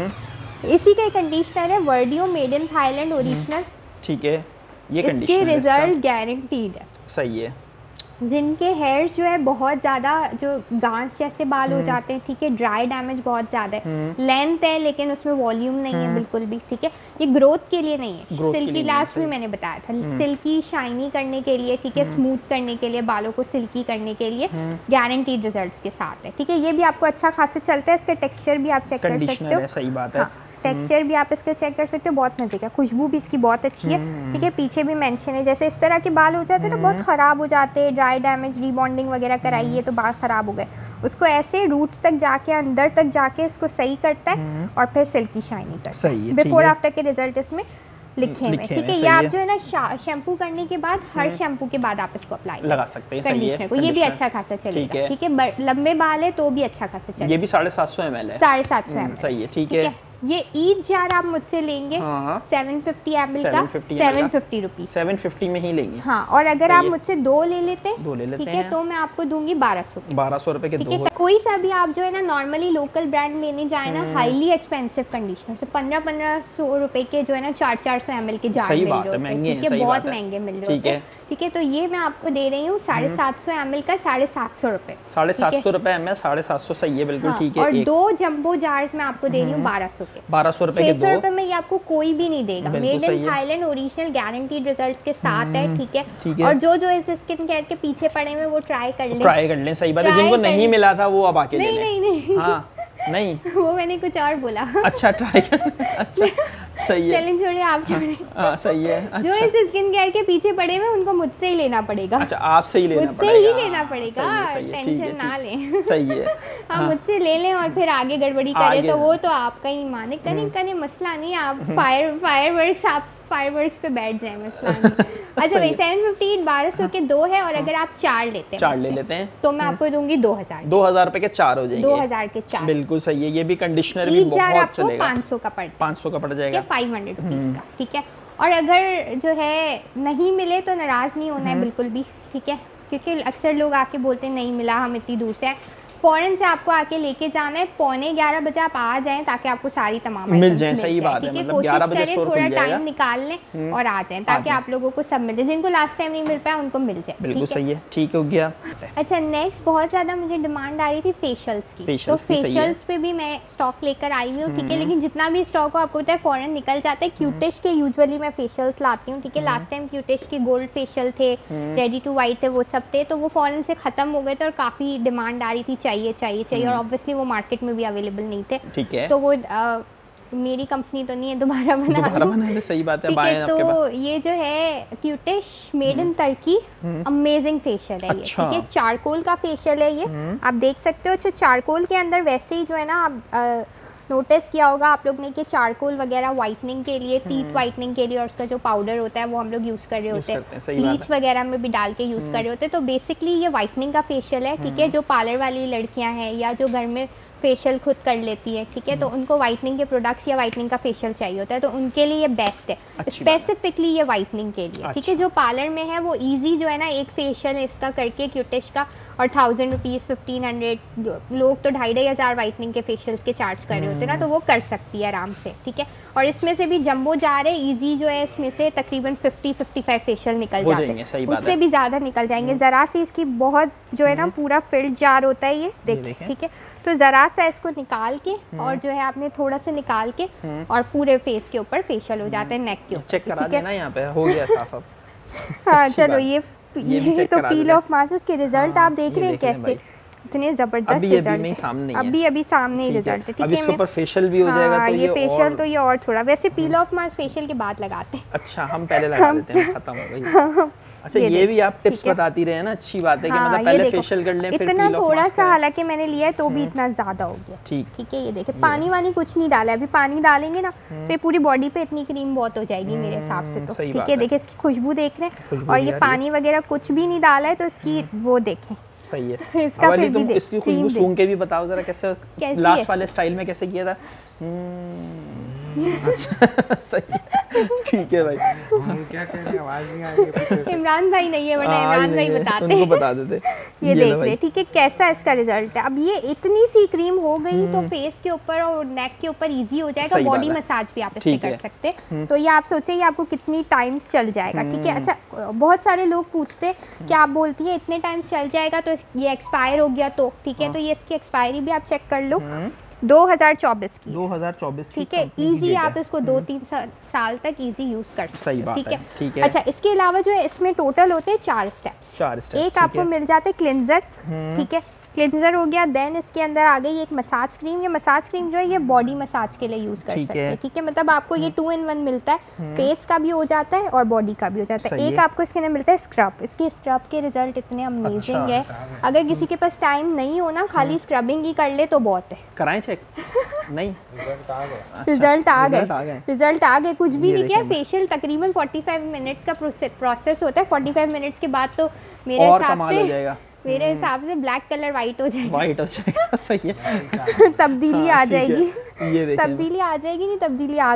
Speaker 1: इसी का कंडीशनर है, वर्डियो, मेड इन थाईलैंड, ओरिजिनल,
Speaker 2: ठीक है। ये
Speaker 1: कंडीशनर रिजल्ट गारंटीड है,
Speaker 2: सही है।
Speaker 1: जिनके हेयर्स जो है बहुत ज़्यादा जो गांस जैसे बाल हो जाते हैं, ठीक है, ड्राई डैमेज बहुत ज़्यादा है, लेंथ है लेकिन उसमें वॉल्यूम नहीं है बिल्कुल भी, ठीक है। ये ग्रोथ के लिए नहीं है, सिल्की लास्ट में मैंने बताया था, सिल्की शाइनी करने के लिए, ठीक है, स्मूथ करने के लिए, बालों को सिल्की करने के लिए गारंटीड रिजल्ट्स के साथ है, ठीक है। ये भी आपको अच्छा खासा चलता है, इसका टेक्सचर भी आप चेक कर सकते हो,
Speaker 2: सही बात है।
Speaker 1: टेक्सचर भी आप इसका चेक कर सकते हो, बहुत मजे का, खुशबू भी इसकी बहुत अच्छी है, ठीक है। पीछे भी मेंशन है, जैसे इस तरह के बाल हो जाते हैं तो बहुत ख़राब हो जाते हैं, ड्राई डैमेज, रीबॉन्डिंग वगैरह कराइए तो बाल ख़राब हो गए, उसको ऐसे रूट्स तक जाके, अंदर तक जाके इसको सही करता है और फिर सिल्की शाइनी करता है। बिफोर आफ्टर के रिजल्ट इसमें लिखे हुए, ठीक है। ये आप जो है ना शैम्पू करने के बाद, हर शैम्पू के बाद आप इसको अप्लाई
Speaker 2: लगा सकते हैं,
Speaker 1: कंडीशनर को, ये भी अच्छा खासा चलेगा, ठीक है। लंबे बाल है तो भी अच्छा खासा चलेगा।
Speaker 2: ये भी 750 ml है,
Speaker 1: 750 ml,
Speaker 2: सही है, ठीक है।
Speaker 1: ये ईच जार आप मुझसे लेंगे 750 ml का, 750 रुपीज,
Speaker 2: 750 में ही लेंगे,
Speaker 1: हाँ। और अगर आप मुझसे दो ले लेते ठीक है, तो मैं आपको दूंगी 1200
Speaker 2: रुपए के 2।
Speaker 1: कोई सा भी आप जो है ना नॉर्मली लोकल ब्रांड लेने जाए ना, हाईली एक्सपेंसिव कंडीशनर से 1500 रुपए के जो है ना 400 ml के जार मिल रहे हैं, ठीक है, बहुत महंगे मिल रहे हैं, ठीक है। तो ये मैं आपको दे रही हूँ 750 ml का 750 रुपए,
Speaker 2: 750 रुपए ml, 750, सही है, बिल्कुल ठीक है।
Speaker 1: और 2 जंबो जार्स में आपको दे रही हूँ
Speaker 2: 1200 रुपए के 2,
Speaker 1: 600 रुपए में ये आपको कोई भी नहीं देगा, made in Thailand, original, guaranteed results के साथ है, ठीक है। और जो इस स्किन केयर के पीछे पड़े हुए वो ट्राई कर लें,
Speaker 2: सही बात है। जिनको नहीं मिला था वो अब आके ले लें।
Speaker 1: नहीं
Speaker 2: हाँ, नहीं
Speaker 1: वो मैंने कुछ और बोला।
Speaker 2: अच्छा ट्राई कर, अच्छा सही है,
Speaker 1: चैलेंज छोड़िए, आप छोड़िए,
Speaker 2: हाँ सही है। अच्छा।
Speaker 1: जो इस स्किन केयर के पीछे पड़े हुए उनको मुझसे ही लेना पड़ेगा।
Speaker 2: अच्छा आपसे ही लेना पड़ेगा,
Speaker 1: मुझसे ही लेना पड़ेगा, टेंशन ना लें,
Speaker 2: सही है।
Speaker 1: हाँ मुझसे ले लें और फिर आगे गड़बड़ी करें तो वो तो आपका ही माने, करें मसला नहीं। आप फायर वर्क्स आप फायरवर्क्स पे बैठ जाए, मसला नहीं। अच्छा भाई 750 1200 के 2 है, और अगर आप 4 लेते हैं,
Speaker 2: 4 ले लेते हैं
Speaker 1: तो मैं आपको दूंगी 2000
Speaker 2: रुपए के 4 हो जाएंगे।
Speaker 1: 2000 के 4
Speaker 2: बिल्कुल सही है। ये भी कंडीशनर भी बहुत चलेगा।
Speaker 1: 500 का पड़ जाएगा,
Speaker 2: 500 का पड़ जाएगा,
Speaker 1: 500 रुपीज़ का, ठीक है। और अगर जो है नहीं मिले तो नाराज़ नहीं होना है बिल्कुल भी, ठीक है, क्योंकि अक्सर लोग आके बोलते हैं नहीं मिला, हम इतनी दूर से हैं। फ़ौरन से आपको आके लेके जाना है, 11:15 बजे आप आ जाएं ताकि आपको सारी तमाम
Speaker 2: मिल जाए। सही बात है, मतलब 11 बजे स्टोर खुल जाएगा,
Speaker 1: थोड़ा टाइम निकाल लें और आ जाएं ताकि आप लोगों को सब मिल जाए, जिनको लास्ट टाइम नहीं मिल पाया उनको मिल जाए।
Speaker 2: बिल्कुल सही है, ठीक हो गया।
Speaker 1: अच्छा नेक्स्ट बहुत ज़्यादा मुझे डिमांड आ रही थी फेशियल्स की, तो फेशियल्स पे भी मैं स्टॉक लेकर आई हुई हूँ, ठीक है। लेकिन जितना भी स्टॉक हो आपको पता है फ़ौरन निकल जाता है। क्यूटिश के यूजुअली मैं फेशियल्स लाती हूँ, ठीक है। लास्ट टाइम क्यूटिश के गोल्ड फेशियल थे, रेडी टू वाइट थे, वो सब थे, तो वो फ़ौरन से ख़त्म हो गए थे और काफ़ी डिमांड आ रही थी, चाहिए चाहिए चाहिए, और ऑब्वियसली वो मार्केट में भी अवेलेबल नहीं थे, ठीक है। तो वो मेरी कंपनी तो नहीं है, दोबारा बना
Speaker 2: सही बात है।
Speaker 1: तो ये जो है क्यूटिश made in Turkey amazing facial है, ये ठीक है। चारकोल का फेशियल है ये, आप देख सकते हो। अच्छा चारकोल के अंदर वैसे ही जो है ना, आप नोटिस किया होगा आप लोग ने कि चारकोल वगैरह वाइटनिंग के लिए, टीथ वाइटनिंग के लिए, और उसका जो पाउडर होता है वो हम लोग यूज़ कर रहे होते हैं, ब्लीच वगैरह में भी डाल के यूज़ कर रहे होते हैं। तो बेसिकली ये वाइटनिंग का फेशियल है, ठीक है। जो पार्लर वाली लड़कियां हैं या जो घर में फेशियल खुद कर लेती है, ठीक है, तो उनको वाइटनिंग के प्रोडक्ट्स या वाइटनिंग का फेशियल चाहिए होता है, तो उनके लिए ये बेस्ट है, स्पेसिफिकली ये वाइटनिंग के लिए, ठीक है। जो पार्लर में है वो इजी जो है ना, एक फेशियल इसका करके क्यूटिश का, और 1000 रुपीज़ 1500, लोग तो 2500 वाइटनिंग के फेशियल्स के चार्ज कर रहे होते हैं ना, तो वो कर सकती है आराम से, ठीक है। और इसमें से भी जंबो जा रहे इजी जो है, इसमें से तकरीबन 50-55 फेशियल निकल जाते हैं, उससे भी ज़्यादा निकल जाएंगे। ज़रा सी इसकी बहुत जो है ना पूरा फिल्ड जार होता है ये, देखिए, ठीक है। तो ज़रा सा इसको निकाल के और जो है आपने थोड़ा सा निकाल के और पूरे फेस के ऊपर फेशियल हो जाता है, नेक के ऊपर,
Speaker 2: चेक करा देना यहाँ पे हो गया साफ अब।
Speaker 1: हाँ चलो ये तो पील ऑफ मास्क के रिजल्ट आप देख रहे हैं कैसे इतने जबरदस्त रिजल्ट सामने अभी सामने ही रिजल्ट है, ठीक है।
Speaker 2: इसके ऊपर फेशियल भी हो जाएगा, तो
Speaker 1: ये फेशियल तो ये और थोड़ा, वैसे पील ऑफ मास्क फेशियल के बाद लगाते हैं।
Speaker 2: अच्छा हम पहले लगा देते हैं, खत्म हो गई। अच्छा ये भी आप टिप्स बताती रहे हैं ना, अच्छी बात है कि मतलब पहले फेशियल कर लें, फिर
Speaker 1: इतना थोड़ा सा, हालांकि मैंने लिया है तो भी इतना ज्यादा हो गया, ठीक है। ये देखिए पानी वानी कुछ नहीं डाला, अभी पानी डालेंगे ना फिर पूरी बॉडी पे इतनी क्रीम बहुत हो जाएगी मेरे हिसाब से, तो ठीक है। देखिए इसकी खुशबू देख रहे हैं, और ये पानी वगैरह कुछ भी नहीं डाला है, तो इसकी वो देखें,
Speaker 2: सही है। इसका फिर तुम इसकी खुशबू सूंघ के भी बताओ जरा कैसे लास्ट वाले स्टाइल में कैसे किया था। अच्छा सही है, ठीक है भाई।
Speaker 3: क्या कह रहे, आवाज नहीं आ रही।
Speaker 1: इमरान भाई नहीं है, वरना इमरान भाई बताते,
Speaker 2: उनको बता देते।
Speaker 1: ये देख ले, ठीक है, कैसा इसका रिजल्ट है। अब ये इतनी सी क्रीम हो गई तो फेस के ऊपर और नेक के ऊपर इजी हो जाएगा, बॉडी मसाज भी आप इससे कर सकते हैं। तो ये आप सोचिए आपको कितनी टाइम्स चल जाएगा, ठीक है। अच्छा बहुत सारे लोग पूछते हैं कि आप बोलती है इतने टाइम्स चल जाएगा तो ये एक्सपायर हो गया तो, ठीक है। तो ये इसकी एक्सपायरी भी आप चेक कर लो, 2024 की,
Speaker 2: 2024
Speaker 1: ठीक है। इजी आप इसको 2-3 साल तक इजी यूज कर सकते हैं, ठीक है,
Speaker 2: ठीक है।
Speaker 1: अच्छा इसके अलावा जो है इसमें टोटल होते हैं 4 स्टेप्स। एक आपको मिल जाते हैं क्लिंजर, ठीक है, क्लिंजर हो गया। देन इसके अंदर आ गई एक मसाज क्रीम। ये मसाज क्रीम जो है ये बॉडी मसाज के लिए यूज़ कर सकते हैं, ठीक है। मतलब आपको ये 2 in 1 मिलता है, फेस का भी हो जाता है और बॉडी का भी हो जाता है। एक आपको इसके अंदर मिलता है स्क्रब। इसके स्क्रब के रिजल्ट इतने अमेजिंग है, अगर किसी के पास टाइम नहीं हो ना, खाली स्क्रबिंग ही कर ले तो बहुत है।
Speaker 2: कराएं चेक? नहीं
Speaker 1: रिजल्ट आ गए, कुछ भी नहीं किया। फेशियल तकरीबन 45 मिनट्स का प्रोसेस होता है। 45 मिनट्स के बाद तो मेरे हिसाब से ब्लैक कलर वाइट हो जाएगा,
Speaker 2: सही है।
Speaker 1: तब्दीली आ जाएगी, तब्दीली आ जाएगी, नहीं तब्दीली आ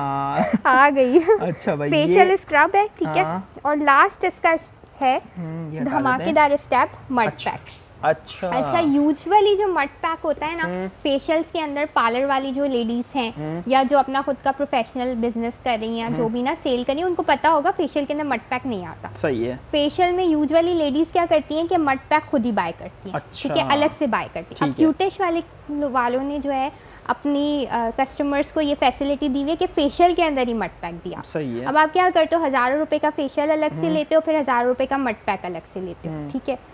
Speaker 1: गई। अच्छा भाई फेशियल स्क्रब है, ठीक है। और लास्ट इसका है धमाकेदार स्टेप मड पैक। अच्छा यूजुअली जो मड पैक होता है ना फेशियल्स के अंदर, पार्लर वाली जो लेडीज हैं या जो अपना खुद का प्रोफेशनल बिजनेस कर रही हैं, जो भी ना सेल कर रही हैं, उनको पता होगा फेशियल के अंदर मड पैक नहीं आता।
Speaker 2: सही है।
Speaker 1: फेशियल में यूजुअली लेडीज क्या करती हैं कि मड पैक खुद ही बाय करती हैं, ठीक है, अलग से बाय करती हैं। अब क्यूटिश वालों ने जो है अपनी कस्टमर्स को ये फैसिलिटी दी हुई है कि फेशियल के अंदर ही मड पैक दिया।
Speaker 2: सही है।
Speaker 1: अब आप क्या करते हो, 1000 रुपए का फेशियल अलग से लेते हो, फिर 1000 रुपए का मड पैक अलग से लेते हो, ठीक है।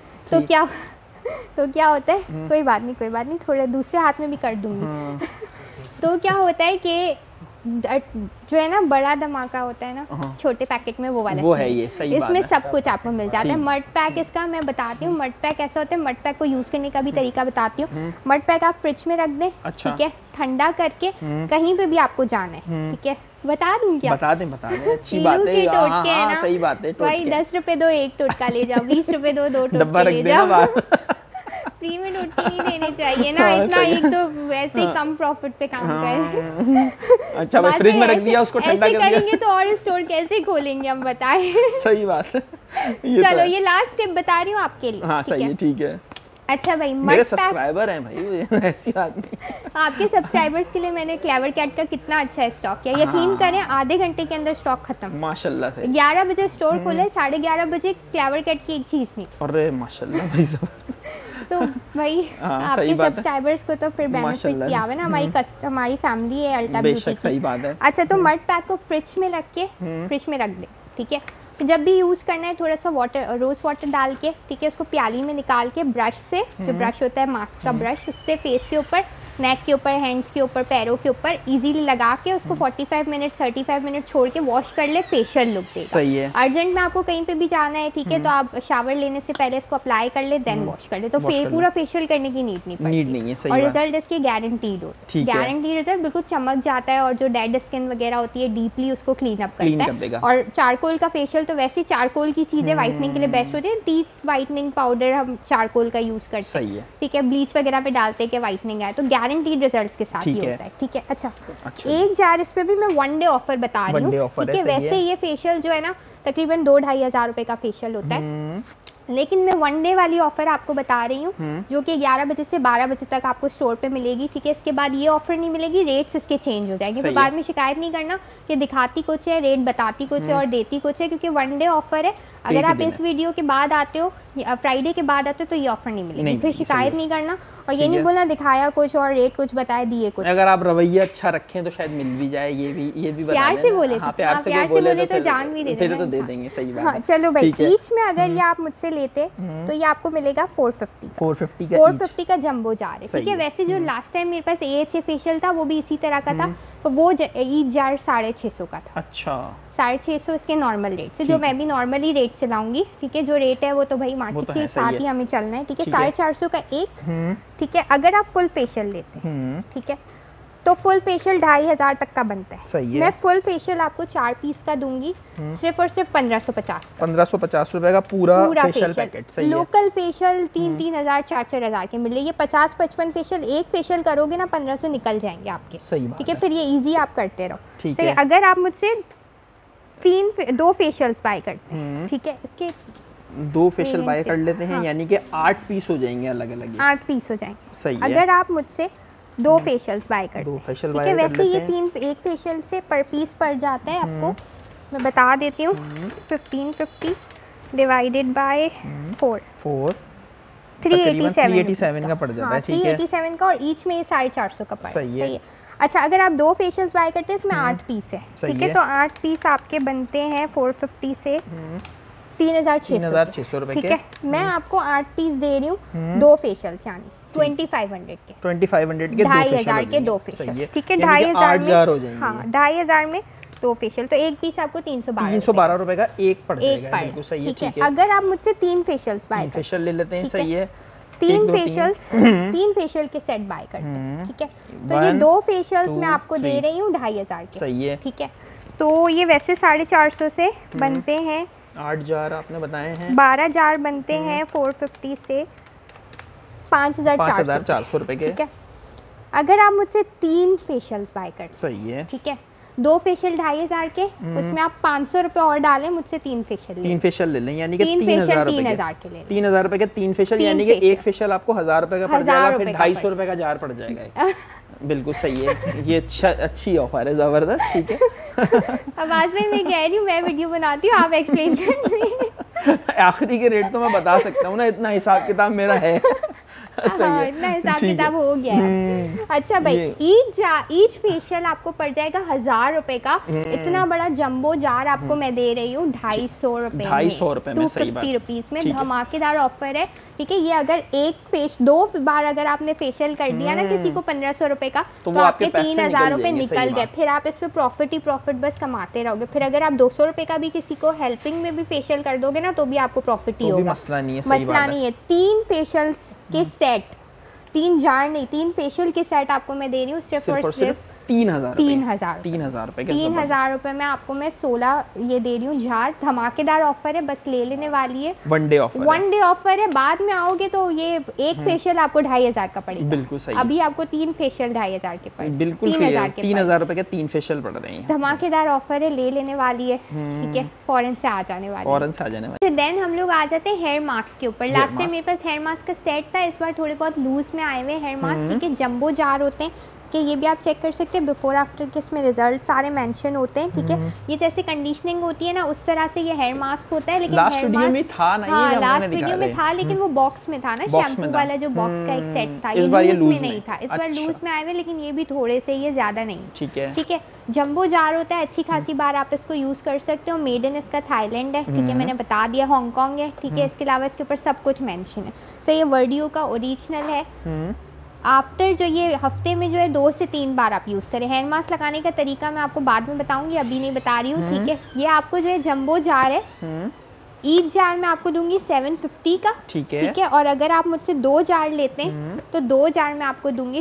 Speaker 1: तो क्या होता है, कोई बात नहीं, थोड़े दूसरे हाथ में भी कर दूंगी। तो क्या होता है कि जो है ना बड़ा धमाका होता है ना छोटे पैकेट में, वो वाला
Speaker 2: वो है ये, सही बात है।
Speaker 1: इसमें सब कुछ आपको मिल जाता है। मड पैक इसका मैं बताती हूँ, मड पैक ऐसा होता है, मड पैक को यूज करने का भी तरीका बताती हूँ। मड पैक आप फ्रिज में रख दें, ठीक है, ठंडा करके कहीं पे भी आपको जाना है, ठीक है, बता दूं क्या?
Speaker 2: बता दें अच्छी बात है।
Speaker 1: टोटके है ना,
Speaker 2: सही बात है।
Speaker 1: भाई 10 रुपए दो एक टोटका ले जाओ, 20 रुपए दो दो
Speaker 2: डब्बा
Speaker 1: टोटके
Speaker 2: रख
Speaker 1: ले
Speaker 2: देना
Speaker 1: जाओ।
Speaker 2: बाहर।
Speaker 1: फ्री में टोटके नहीं देने चाहिए ना,
Speaker 2: हाँ,
Speaker 1: इतना
Speaker 2: सही
Speaker 1: एक तो वैसे ही कम प्रॉफिट पे काम कर।
Speaker 2: अच्छा भाई फ्रिज में रख दिया, उसको ठंडा कर दिया।
Speaker 1: करेंगे तो और स्टोर कैसे खोलेंगे हम, बताएं।
Speaker 2: सही बात है।
Speaker 1: चलो ये लास्ट टिप बता रही हूँ आपके लिए।
Speaker 2: हाँ सही है, ठीक है।
Speaker 1: अच्छा भाई,
Speaker 2: मेरे सब्सक्राइबर हैं भाई, ऐसी बात नहीं।
Speaker 1: आपके सब्सक्राइबर्स के लिए मैंने क्लेवर कैट का कितना अच्छा स्टॉक किया, यकीन करें आधे घंटे के अंदर स्टॉक खत्म
Speaker 2: माशाल्लाह से।
Speaker 1: 11 बजे स्टोर खोले, 11:30 बजे क्लेवर कैट की एक चीज नहीं।
Speaker 2: अरे माशाल्लाह भाई सब।
Speaker 1: तो भाई आपके सब्सक्राइबर्स को तो फिर बेनिफिट किया हुआ ना, हमारी फैमिली है अल्टा ब्यूटी की।
Speaker 2: सही बात है।
Speaker 1: अच्छा तो मड पैक को फ्रिज में रख के फ्रिज में रख दे, ठीक है। जब भी यूज़ करना है थोड़ा सा वाटर, रोज़ वाटर डाल के, ठीक है, उसको प्याली में निकाल के ब्रश से, जो ब्रश होता है मास्क का ब्रश, उससे फेस के ऊपर, नेक के ऊपर, हैंड्स के ऊपर, पैरों के ऊपर इजीली लगा के उसको 45 मिनट 35 मिनट छोड़ के वॉश कर ले, फेशियल लुक देगा।
Speaker 2: सही है।
Speaker 1: अर्जेंट में आपको कहीं पे भी जाना है, ठीक है, तो आप शावर लेने से पहले इसको अप्लाई कर ले, देन वॉश कर ले, तो पूरा फेशियल करने की नीड नहीं पड़ती। और रिजल्ट इसके गारंटीड होता है, गारंटी रिजल्ट, बिल्कुल चमक जाता है और जो डेड स्किन वगैरह होती है डीपली उसको क्लीन अप करता है। और चारकोल का फेशियल तो वैसे चारकोल की चीजें व्हाइटनिंग के लिए बेस्ट होती है, टीथ व्हाइटनिंग पाउडर हम चारकोल का यूज करते हैं, ठीक है, ब्लीच वगैरह पे डालते हैं कि व्हाइटनिंग आए, तो गारंटीड रिजल्ट्स के साथ ही होता है, ठीक है। अच्छा एक जार इस पे भी मैं 1 डे ऑफर बता रही हूँ, ठीक है। वैसे ये फेशियल जो है ना तकरीबन 2-2.5 हज़ार रुपए का फेशियल होता है, लेकिन मैं 1 डे वाली ऑफर आपको बता रही हूँ जो कि 11 बजे से 12 बजे तक आपको स्टोर पे मिलेगी, ठीक है। इसके बाद ये ऑफर नहीं मिलेगी, रेट्स इसके चेंज हो जाएंगे, तो बाद में शिकायत नहीं करना कि दिखाती कुछ है, रेट बताती कुछ है और देती कुछ है, क्योंकि 1 डे ऑफर है। अगर आप इस वीडियो के बाद आते हो, फ्राइडे के बाद आते हो, तो ये ऑफर नहीं मिलेगी, फिर शिकायत नहीं करना और ये नहीं बोलना दिखाया कुछ और रेट कुछ बताए दिए कुछ।
Speaker 2: अगर आप रवैया अच्छा रखें तो शायद मिल भी जाए, ये भी
Speaker 1: प्यार से बोले,
Speaker 2: प्यार से बोले
Speaker 1: तो जान भी
Speaker 2: फिर तो दे देंगे। सही बात है।
Speaker 1: चलो भाई, ईच में अगर ये आप मुझसे लेते तो ये आपको मिलेगा 450 का जंबो जार है, ठीक है। वैसे जो लास्ट टाइम मेरे पास AHA फेशियल था वो भी इसी तरह का था, तो वो ईच जार 650 का था।
Speaker 2: अच्छा
Speaker 1: 650 इसके नॉर्मल रेट से, जो मैं भी नॉर्मली रेट से लाऊंगी, ठीक है। जो रेट है वो तो भाई मार्केट के साथ ही हमें चलना है, ठीक है। 450 का एक, ठीक है। अगर आप फुल फेशियल लेते हैं, ठीक है, तो फुल फेशियल 2,500 तक का बनता है।
Speaker 2: सही है।
Speaker 1: मैं फुल फेशियल आपको 4 पीस का दूंगी, सिर्फ और सिर्फ 1550
Speaker 2: रुपए का पूरा फेशियल पैकेट। सही है।
Speaker 1: लोकल फेशियल 3-3 हज़ार 4-4 हज़ार के मिल रही है। 50-55 फेशियल, एक फेशियल करोगे ना 1500 निकल जाएंगे आपके।
Speaker 2: सही बात,
Speaker 1: ठीक है। फिर ये इजी आप करते रहो,
Speaker 2: ठीक
Speaker 1: है। अगर आप मुझसे 2 फेशियल्स बाय करते हैं, ठीक है, इसके
Speaker 2: 2 फेशियल बाय कर लेते हैं, यानी कि 8 पीस हो जाएंगे अलग अलग।
Speaker 1: 8 पीस हो जाएंगे।
Speaker 2: सही है।
Speaker 1: अगर आप मुझसे 2 फेशियल्स बाय करते हैं, ठीक है। वैसे ये एक फेशियल से पर पीस पड़ जाता है आपको, मैं बता देती हूँ, 1550 डिवाइडेड बाय 4 387
Speaker 2: का पड़ जाता है, ठीक है।
Speaker 1: 387 का, और ईच में ये 450 का पड़। सही है। अच्छा अगर आप 2 फेशियल्स बाय करते हैं, इसमें 8 पीस है, ठीक है। तो 8 पीस आपके बनते हैं 450 से 3,600 रुपए, ठीक है। मैं आपको 8 पीस दे रही हूँ, 2 फेशियल्स यानी 2500 के 2,500 के 2 फेशियल, ठीक है। 2,500 हो जाएंगे। हाँ 2,500 में 2 फेशियल, तो एक पीस आपको 312
Speaker 2: रुपए का एक पड़ जाएगा। बिल्कुल सही है,
Speaker 1: ठीक है। अगर आप मुझसे 3 फेशियल्स बाय
Speaker 2: फेशियल ले लेते हैं, सही है,
Speaker 1: 3 फेशियल के सेट बाय करते हैं, ठीक है। तो ये 2 फेशियल्स मैं आपको दे रही हूँ 2,500 के, सही है, ठीक है। तो ये वैसे 450 से बनते हैं,
Speaker 2: 8 जार आपने बताए हैं,
Speaker 1: 12 जार बनते हैं 450 से 5,400
Speaker 2: रुपए के,
Speaker 1: ठीक है। अगर आप मुझसे 3 फेशियल्स बाय करते,
Speaker 2: सही है,
Speaker 1: ठीक है, 2 फेशियल 2,500 के, उसमें आप 500 रुपए और डालें, मुझसे 3 फेशियल ले लें, यानी कि 3,000 के ले लें।
Speaker 2: 3,000 रुपए के 3 फेशियल, यानी कि एक फेशियल आपको 1,000 रुपए का पड़ जाएगा, फिर 250 रुपए का जार पड़ जाएगा। बिल्कुल सही है, ये अच्छी ऑफर है, जबरदस्त, ठीक है।
Speaker 1: आवाज में मैं कह रही हूँ, मैं वीडियो बनाती हूँ, आप एक्सप्लेन कर दीजिए।
Speaker 2: आखिरी के रेट तो मैं बता सकता हूँ ना, इतना हिसाब किताब मेरा है।
Speaker 1: हाँ, इतना हिसाब किताब हो गया है। अच्छा भाई, ईच फेशियल आपको पड़ जाएगा 1,000 रुपए का। इतना बड़ा जंबो जार आपको मैं दे रही हूँ 250 रुपए में, 250 रुपीज में, धमाकेदार ऑफर है, ठीक है। ये अगर 2 बार अगर आपने फेशियल कर दिया ना किसी को 1,500 रुपए का, तो आपके 3,000 रुपए निकल गए। फिर आप इस पे प्रॉफिट ही प्रॉफिट बस कमाते रहोगे। फिर अगर आप 200 रुपए का भी किसी को हेल्पिंग में भी फेशियल कर दोगे ना, तो भी आपको प्रॉफिट ही होगा, मसला नहीं है। 3 फेशियल्स के सेट, 3 जार नहीं, 3 फेशियल के सेट आपको मैं दे रही हूँ सिर्फ और सिर्फ
Speaker 2: 3,000
Speaker 1: 3,000
Speaker 2: रुपए के
Speaker 1: 3,000 रुपए में आपको मैं 16 ये दे रही हूँ जार। धमाकेदार ऑफर है, बस ले लेने वाली है।
Speaker 2: 1 डे ऑफर
Speaker 1: है। बाद में आओगे तो ये एक फेशियल आपको 2,500 का पड़ेगा।
Speaker 2: बिल्कुल सही।
Speaker 1: अभी आपको 3 फेशियल 2,500 के पड़े।
Speaker 2: बिल्कुल 3,000 रुपए के 3 फेशियल पड़ रहे हैं।
Speaker 1: धमाकेदार ऑफर है, ले लेने वाली है। ठीक है, फॉरेन से आ जाने वाली। देन हम लोग आ जाते हैं हेयर मास्क के ऊपर। लास्ट टाइम मेरे पास हेयर मास्क का सेट था, इस बार थोड़े बहुत लूज में आए हुए हेयर मास्क। ठीक है, जंबो जार होते हैं कि ये भी आप चेक कर सकते हैं, बिफोर आफ्टर के इसमें रिजल्ट सारे मेंशन होते हैं। ठीक है, ये जैसे कंडीशनिंग होती है ना, उस तरह से ये हेयर मास्क होता है। लेकिन
Speaker 2: लास्ट वीडियो में था ना,
Speaker 1: हाँ, लास्ट वीडियो में था, लेकिन वो बॉक्स में था ना, शैम्पू वाला जो बॉक्स का एक सेट था।
Speaker 2: इस बार ये
Speaker 1: लूज में नहीं था, इस बार लूज में आए हुए, लेकिन ये भी थोड़े से, ये ज्यादा नहीं। ठीक है, जंबो जार होता है, अच्छी खासी बार आप इसको यूज कर सकते हो। मेड इन इसका थाईलैंड है। ठीक है, मैंने बता दिया, हांगकांग है। ठीक है, इसके अलावा इसके ऊपर सब कुछ मेंशन है। तो ये वर्डियो का ओरिजिनल है। आफ्टर जो ये हफ्ते में जो है 2 से 3 बार आप यूज़ करें। हेयर मास्क लगाने का तरीका मैं आपको बाद में बताऊंगी, अभी नहीं बता रही हूँ। ठीक है, ये आपको जो है जंबो जार है, ईच जार में आपको दूंगी 750 का। ठीक है, और अगर आप मुझसे 2 जार लेते हैं तो 2 जार में आपको दूंगी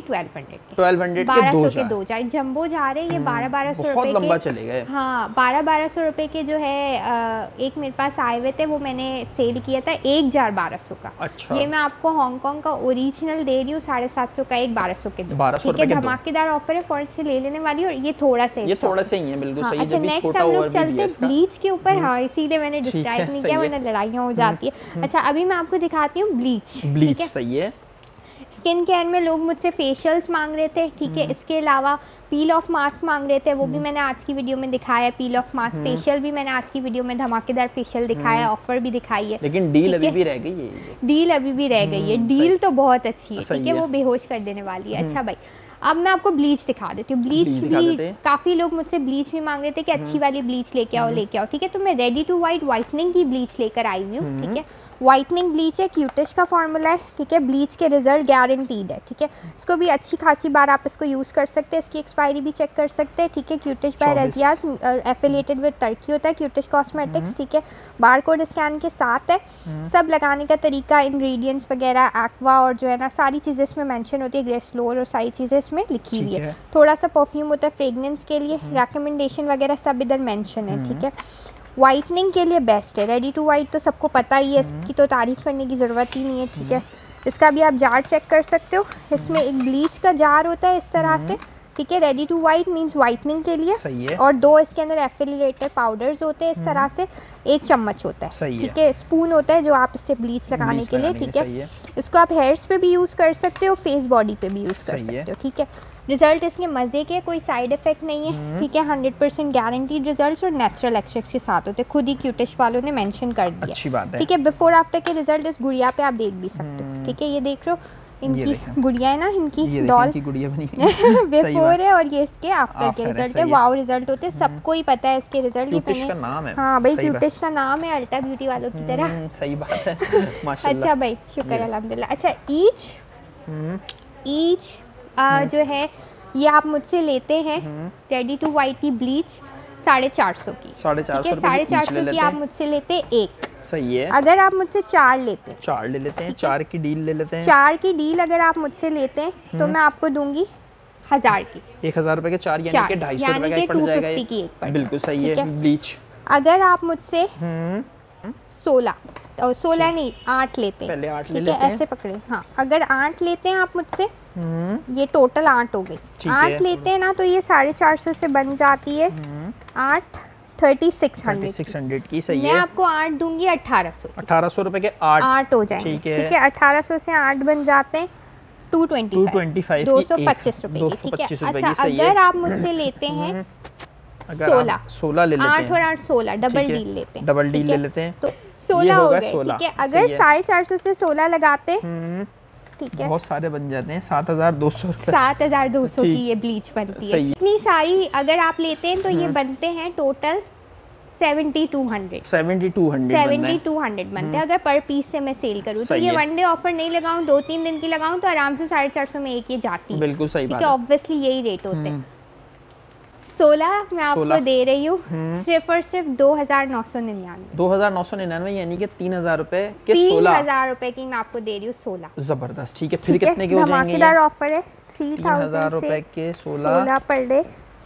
Speaker 1: 1200 के 2 जार। जंबो जार है ये 1200 रुपए
Speaker 2: लंबा चलेगा।
Speaker 1: हाँ, 1200 रुपए के जो है एक मेरे पास आए हुए थे, वो मैंने सेल किया था, 1 जार 1200 का।
Speaker 2: अच्छा।
Speaker 1: ये मैं आपको हांगकांग का ओरिजिनल दे रही हूँ, 750 का एक, 1200 के 2।
Speaker 2: 1200
Speaker 1: ठीक है, धमाकेदार ऑफर है, फॉरेन से ले लेने वाली। और ये थोड़ा सा
Speaker 2: ही है, बिल्कुल सही।
Speaker 1: अच्छा, नेक्स्ट हम लोग चलते हैं ब्लीच के ऊपर। हाँ, इसीलिए मैंने डिस्क्राइब नहीं किया, वरना लड़ाइयाँ हो जाती है। अच्छा, अभी मैं आपको दिखाती हूँ ब्लीच।
Speaker 2: सही है।
Speaker 1: स्किन केयर में लोग मुझसे फेशियल्स मांग रहे थे। ठीक है, इसके अलावा पील ऑफ मास्क मांग रहे थे, वो भी मैंने आज की वीडियो में दिखाया है। पील ऑफ मास्क, फेशियल भी मैंने आज की वीडियो में धमाकेदार फेशियल दिखाया, ऑफर भी दिखाई है।
Speaker 2: लेकिन डील अभी भी रह गई है।
Speaker 1: डील अभी भी रह गई है। डील तो बहुत अच्छी है। ठीक है, वो बेहोश कर देने वाली है। अच्छा भाई, अब मैं आपको ब्लीच दिखा देती हूँ। ब्लीच भी काफ़ी लोग मुझसे ब्लीच भी मांग रहे थे कि अच्छी वाली ब्लीच लेके आओ। ठीक है, तो मैं रेडी टू वाइट वाइटनिंग की ब्लीच लेकर आई हुई हूँ। ठीक है, वाइटनिंग ब्लीच है, क्यूटिश का फॉर्मूला है। ठीक है, ब्लीच के रिजल्ट गारंटीड है। ठीक है, इसको भी अच्छी खासी बार आप इसको यूज़ कर सकते हैं, इसकी एक्सपायरी भी चेक कर सकते हैं। ठीक है, क्यूटिश by Razia's, affiliated with Turkey होता है क्यूटिश कॉस्मेटिक्स। ठीक है, बारकोड स्कैन के साथ है। सब लगाने का तरीका, इंग्रेडिएंट्स वगैरह, एक्वा और जो है ना सारी चीज़ें इसमें मेंशन होती है, ग्रेसलोर और सारी चीज़ें इसमें लिखी हुई है। थोड़ा सा परफ्यूम होता है फ्रेगनेंस के लिए, रिकमेंडेशन वगैरह सब इधर मेंशन है। ठीक है, वाइटनिंग के लिए बेस्ट है। रेडी टू वाइट तो सबको पता ही है, इसकी तो तारीफ़ करने की ज़रूरत ही नहीं है। ठीक है, इसका भी आप जार चेक कर सकते हो। इसमें एक ब्लीच का जार होता है इस तरह से। ठीक है, ready to white means whitening के लिए।
Speaker 2: सही है।
Speaker 1: और 2 इसके अंदर एफिलिएटेड पाउडर्स होते हैं इस तरह से, 1 चम्मच होता है। ठीक है, स्पून होता है जो आप इससे ब्लीच लगाने के लिए। ठीक है, इसको आप हेयर्स पे भी यूज़ कर सकते हो, फेस बॉडी पे भी यूज़ कर सकते हो। ठीक है, रिजल्ट इसके मज़े के, कोई साइड इफेक्ट नहीं है। ठीक है, 100% गारंटीड रिजल्ट्स और नेचुरल एक्सट्रैक्ट्स के साथ होते हैं, खुद ही क्यूटिश वालों ने मेंशन कर दिया।
Speaker 2: अच्छी बात है।
Speaker 1: ठीक है, बिफोर आफ्टर के रिजल्ट इस गुड़िया पे आप देख भी सकते हो। ठीक है, ये देख लो, इनकी गुड़िया है ना, इनकी डॉल
Speaker 2: गुड़िया बनी है।
Speaker 1: बिफोर है, और ये इसके आफ्टर के रिजल्ट है। वाओ रिजल्ट होते हैं, सबको ही पता है इसके रिजल्ट।
Speaker 2: क्यूटिश का नाम है।
Speaker 1: हाँ भाई, क्यूटिश का नाम है, अल्टा ब्यूटी वालों की तरह।
Speaker 2: सही बात है, माशाल्लाह।
Speaker 1: अच्छा भाई, शुक्र अल्हम्दुलिल्लाह। अच्छा, ईच जो है ये आप मुझसे लेते हैं रेडी टू वाइट की ब्लीच 450 की। 450 की आप मुझसे लेते एक।
Speaker 2: सही है।
Speaker 1: अगर आप मुझसे 4 लेते हैं,
Speaker 2: 4 ले लेते हैं, 4 की डील ले लेते हैं।
Speaker 1: 4 की डील अगर आप मुझसे लेते हैं तो मैं आपको दूंगी 1000 की।
Speaker 2: 1000 रुपए के 4 यानी कि 250 रुपए का एक पड़ जाएगा।
Speaker 1: 250 की एक पड़ जाएगा।
Speaker 2: बिल्कुल सही है। ब्लीच
Speaker 1: अगर आप मुझसे 16 नहीं 8 लेते हैं,
Speaker 2: पहले 8 ले
Speaker 1: ठीक
Speaker 2: लेते
Speaker 1: है,
Speaker 2: हैं।
Speaker 1: ऐसे पकड़े। हाँ, अगर 8 लेते हैं आप मुझसे, ये टोटल 8 हो गई। 8 लेते हैं ना तो ये 450 से बन जाती है 8 3600
Speaker 2: की। सही
Speaker 1: मैं
Speaker 2: है।
Speaker 1: आपको 8 दूंगी 1800
Speaker 2: रुपए के 8
Speaker 1: हो जाएंगे। ठीक है, 1800 से 8 बन जाते हैं 225 225 रुपए की। ठीक है, अच्छा अगर आप मुझसे लेते हैं 16
Speaker 2: ले लेते हैं,
Speaker 1: 8 और 8 16 डबल डील लेते हैं।
Speaker 2: डबल डील ले लेते हैं
Speaker 1: तो 16 हो गए। ठीक है, अगर 450 से 16 लगाते, ठीक है,
Speaker 2: बहुत सारे बन जाते हैं। 7200 रुपए,
Speaker 1: 7200 की ये ब्लीच बनती है। इतनी सारी अगर आप लेते हैं तो ये बनते हैं टोटल 7200 बनते हैं। अगर पर पीस से मैं सेल करूँ तो ये 1 डे ऑफर नहीं लगाऊं, 2-3 दिन की लगाऊं तो आराम से 450 में एक ये जाती है।
Speaker 2: बिल्कुल सही बात है।
Speaker 1: ऑब्वियसली यही रेट होते हैं। 16 मैं आपको
Speaker 2: 16
Speaker 1: दे रही हूँ सिर्फ और सिर्फ 2,999।
Speaker 2: 2,999 यानी कि 3,000 रुपए के 16।
Speaker 1: 3,000 रुपए की मैं आपको दे रही हूँ 16।
Speaker 2: जबरदस्त। ठीक है, फिर कितने के हो जाएंगे?
Speaker 1: धमाकेदार ऑफर है,
Speaker 2: 3,000 रुपए के
Speaker 1: 16 पर डे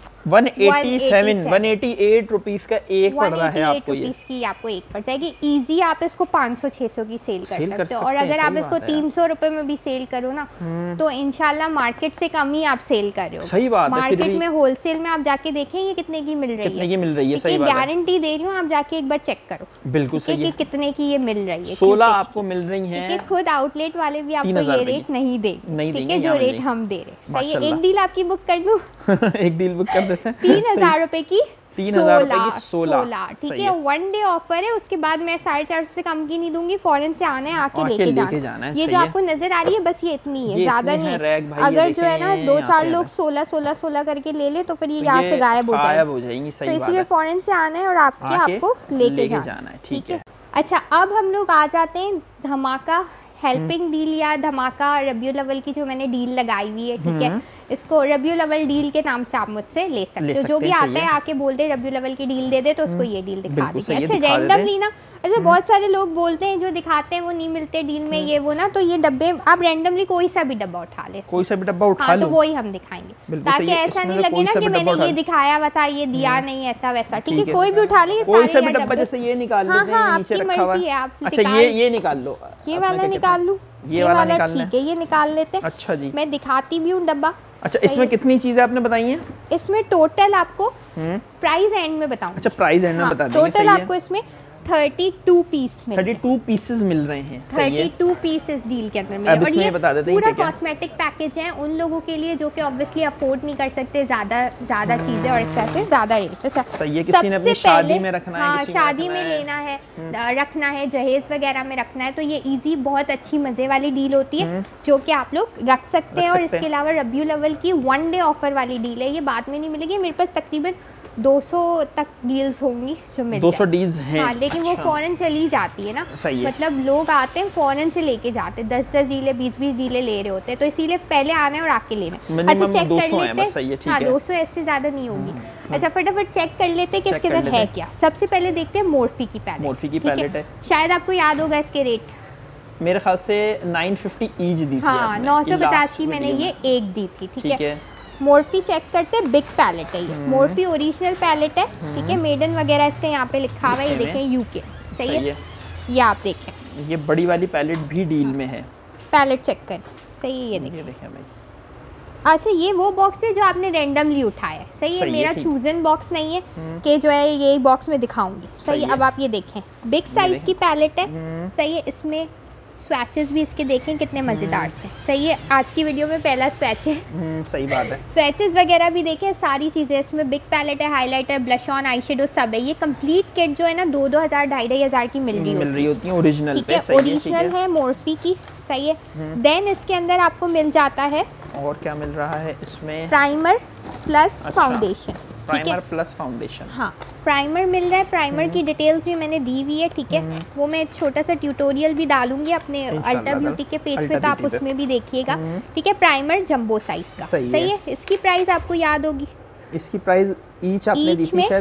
Speaker 2: 188 रुपीस का एक पड़ रहा है आपको। ये
Speaker 1: की आपको एक पड़ जाएगी। इजी आप इसको 500-600 की सेल कर सकते हो। और अगर आप इसको 300 रुपए में भी सेल करो ना तो इंशाल्लाह मार्केट से कम ही आप सेल कर रहे हो।
Speaker 2: सही बात है।
Speaker 1: मार्केट में होलसेल में आप जाके देखें ये कितने की मिल रही है,
Speaker 2: सही बात है।
Speaker 1: गारंटी दे रही हूँ, आप जाके एक बार चेक करो।
Speaker 2: बिल्कुल सही है।
Speaker 1: कितने की ये मिल रही है,
Speaker 2: 16 आपको मिल रही है।
Speaker 1: खुद आउटलेट वाले भी आपको ये रेट नहीं देंगे, ठीक है, जो रेट हम दे रहे। सही है, एक डील आपकी बुक कर दूं?
Speaker 2: एक डील बुक कर देते हैं।
Speaker 1: 3,000 रुपए की
Speaker 2: 3,000 रुपए की 16।
Speaker 1: ठीक है, 1 डे ऑफर है, उसके बाद मैं 450 से कम की नहीं दूंगी। फॉरेन से आना है, आके लेके जाना है। ये जो आपको नजर आ रही है बस ये इतनी है, ज्यादा नहीं है। अगर जो है ना 2-4 लोग 16 करके ले ले तो फिर ये यहाँ से गायब हो
Speaker 2: जाएंगी।
Speaker 1: तो इसलिए फॉरेन से आना है और आपको लेके जाना है। ठीक है। अच्छा, अब हम लोग आ जाते हैं धमाका हेल्पिंग डील या धमाका रबियुल अव्वल की जो मैंने डील लगाई हुई है। ठीक है, इसको रबियुल अव्वल डील के नाम से आप मुझसे ले सकते हो। जो भी आता है आके बोल दे रबियुल अव्वल की डील दे दे तो उसको ये डील दिखा दीजिए। अच्छा, रैंडमली ना, अच्छा बहुत सारे लोग बोलते हैं जो दिखाते हैं वो नहीं मिलते डील में, ये वो ना, तो ये डब्बे आप रैंडमली कोई सा भी डब्बा उठा ले,
Speaker 2: कोई सा भी डब्बा उठा लो,
Speaker 1: तो वही हम दिखाएंगे ताकि ऐसा नहीं लगे ना कि मैंने ये दिखाया हुआ था ये दिया नहीं, ऐसा वैसा। ठीक है, कोई भी उठा ले,
Speaker 2: कोई सा भी डब्बा, जैसे ये निकाल लेते हैं नीचे रखा हुआ है। अच्छा, ये निकाल लो,
Speaker 1: ये वाला निकाल लूं,
Speaker 2: ये वाला
Speaker 1: ठीक है, ये निकाल लेते हैं।
Speaker 2: अच्छा जी,
Speaker 1: मैं दिखाती भी हूँ डब्बा।
Speaker 2: अच्छा, इसमें कितनी चीजें आपने बताई हैं?
Speaker 1: इसमें टोटल आपको प्राइस एंड में बताऊं।
Speaker 2: अच्छा, प्राइस एंड में बता दीजिए।
Speaker 1: टोटल आपको इसमें 32 पीस मिल
Speaker 2: 32 पीसेस मिल रहे हैं।
Speaker 1: 32 पीसेस डील के अंदर मिले। और ये पूरा कॉस्मेटिक पैकेज है उन लोगों के लिए जो कि ऑब्वियसली अफोर्ड नहीं कर सकते ज्यादा चीजें और इस तरह से ज्यादा रेट। अच्छा,
Speaker 2: ये किसी ने अपनी शादी में रखना है,
Speaker 1: हाँ शादी में लेना है, रखना है, जहेज वगैरह में रखना है, तो ये इजी बहुत अच्छी मजे वाली डील होती है जो कि आप लोग रख सकते हैं। और इसके अलावा रबियुल अव्वल की 1 डे ऑफर वाली डील है, ये बाद में नहीं मिलेगी। मेरे पास तकरीबन 200 तक डील्स होंगी जो मिल
Speaker 2: 200 डील्स हैं।
Speaker 1: हाँ, लेकिन वो फॉरेन चली जाती है ना, मतलब लोग आते हैं फॉरेन से लेके जाते हैं, 10-10 डीलें 20-20 डीलें ले रहे होते हैं, तो इसीलिए पहले आना है और आके लेना। अच्छा, चेक कर लेते हैं। हाँ, 200 ऐसे ज्यादा नहीं होगी। अच्छा, फटाफट चेक कर लेते हैं कि इसके अंदर है क्या। सबसे पहले देखते हैं मोर्फी की पैलेट।
Speaker 2: मोर्फी की पैलेट है,
Speaker 1: शायद आपको याद होगा इसके रेट,
Speaker 2: मेरे ख्याल से 950 ईच दी थी।
Speaker 1: हाँ, 950 की मैंने ये एक दी थी। ठीक है, मोर्फी चेक करते हैं, बिग पैलेट है ये, मोर्फी ओरिजिनल पैलेट है। ठीक है, मेडन वगैरह इसका यहाँ पे लिखा हुआ है, ये देखें यूके। सही है, ये आप देखें,
Speaker 2: ये बड़ी वाली पैलेट भी डील में है।
Speaker 1: पैलेट चेक करें, सही है, ये देखें भाई। अच्छा, ये वो बॉक्स है जो आपने रैंडमली उठाया है। सही है, मेरा चूजन बॉक्स नहीं है कि जो है ये बॉक्स में दिखाऊंगी। सही है, अब आप ये देखें, बिग साइज की पैलेट है। सही है, इसमें स्वैचेस भी इसके देखें कितने मज़ेदार से। सही है, आज की वीडियो में पहला स्वैच है।
Speaker 2: सही बात है।
Speaker 1: स्वैचेस वगैरह भी देखें, सारी चीज़ें इसमें, बिग पैलेट है, highlighter, blush on, eye shadow सब है। ये कंप्लीट किट जो है ना 2-2 हज़ार 2,500 की मिल रही होती है
Speaker 2: ओरिजिनल पे।
Speaker 1: ठीक है, ओरिजिनल है मोर्फी की। सही है, देन इसके अंदर आपको मिल जाता है, और
Speaker 2: क्या मिल रहा है इसमें?
Speaker 1: Primer plus foundation.
Speaker 2: Primer plus foundation,
Speaker 1: हाँ, प्राइमर मिल रहा है। प्राइमर की डिटेल्स भी मैंने दी हुई है। ठीक है, वो मैं छोटा सा ट्यूटोरियल भी डालूंगी अपने अल्टा ब्यूटी के पेज पे, तो आप उसमें भी देखिएगा। ठीक है, प्राइमर जंबो साइज का। सही है, इसकी प्राइस आपको याद होगी,
Speaker 2: इसकी प्राइस ईच आपने दी थी शायद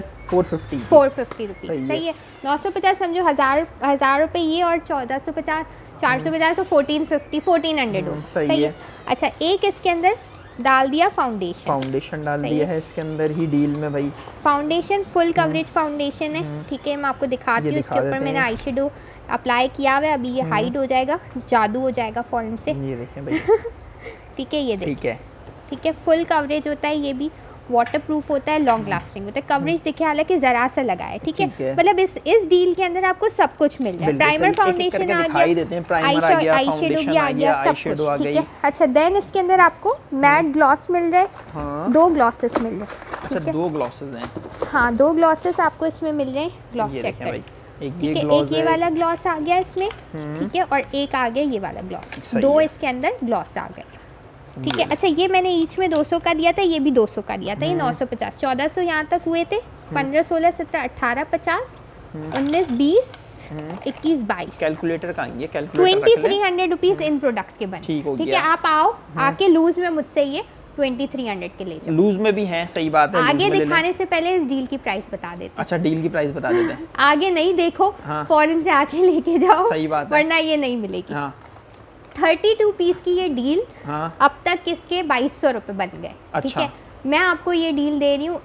Speaker 1: 450 रुपीज़। सही है, 950 समझो, 1000 रुपये ये, और 1450 450 तो 1400 हो। सही है। अच्छा, एक इसके अंदर डाल दिया फाउंडेशन डाल दिया है इसके अंदर ही डील में भाई। फाउंडेशन फुल कवरेज फाउंडेशन है। ठीक है, मैं आपको दिखाती हूँ। इसके ऊपर मैंने आई शेडो अप्लाई किया हुआ है, अभी ये हाइड हो जाएगा, जादू हो जाएगा फॉरेन से। ये देखें भाई। ठीक है, ये देखिए। ठीक है, फुल कवरेज होता है, ये भी वाटरप्रूफ होता है, लॉन्ग लास्टिंग होता है। कवरेज देखिए, हालांकि जरा सा लगा है। ठीक है, मतलब इस डील के अंदर आपको सब कुछ मिल रहा है। प्राइमर फाउंडेशन आ गया, आई शेडो भी आ गया, सब कुछ। ठीक है, अच्छा, देन इसके अंदर आपको मैट ग्लॉस मिल रहा है, 2 ग्लॉसेस मिल रहे हैं।
Speaker 2: अच्छा, 2 ग्लॉसेस हैं।
Speaker 1: हाँ, 2 ग्लॉसेस आपको इसमें मिल रहे हैं। ग्लॉस चेक करें, ठीक है, एक ये वाला ग्लॉस आ गया इसमें। ठीक है, और एक आ गया ये वाला ग्लॉस, 2 इसके अंदर ग्लॉस आ गए। ठीक है, अच्छा, ये मैंने ईच में 200 का दिया था, ये भी 200 का दिया था। ये 950, 1400 यहाँ तक हुए थे। 15, 16, 17, 18, 50, 19, 20, 21, 22। कैलकुलेटर कहाँ है? कैलकुलेटर 2300 रुपीज़ इन प्रोडक्ट्स के बने। ठीक है, आप आओ, आके लूज में मुझसे ये 2300 के ले जाओ।
Speaker 2: लूज में भी हैं, सही बात है।
Speaker 1: आगे दिखाने से पहले इस डील की प्राइस बता देते हैं।
Speaker 2: अच्छा, डील की प्राइस बता देते हैं।
Speaker 1: आगे नहीं देखो,
Speaker 2: हाँ।
Speaker 1: फॉरेन से आके लेके जाओ,
Speaker 2: सही बात है,
Speaker 1: वरना ये नहीं मिलेगी।
Speaker 2: हाँ।
Speaker 1: 32 पीस की ये डील,
Speaker 2: हाँ।
Speaker 1: अब तक इसके 2200 रुपये बन गए। ठीक
Speaker 2: अच्छा।
Speaker 1: है, मैं आपको ये डील दे रही हूँ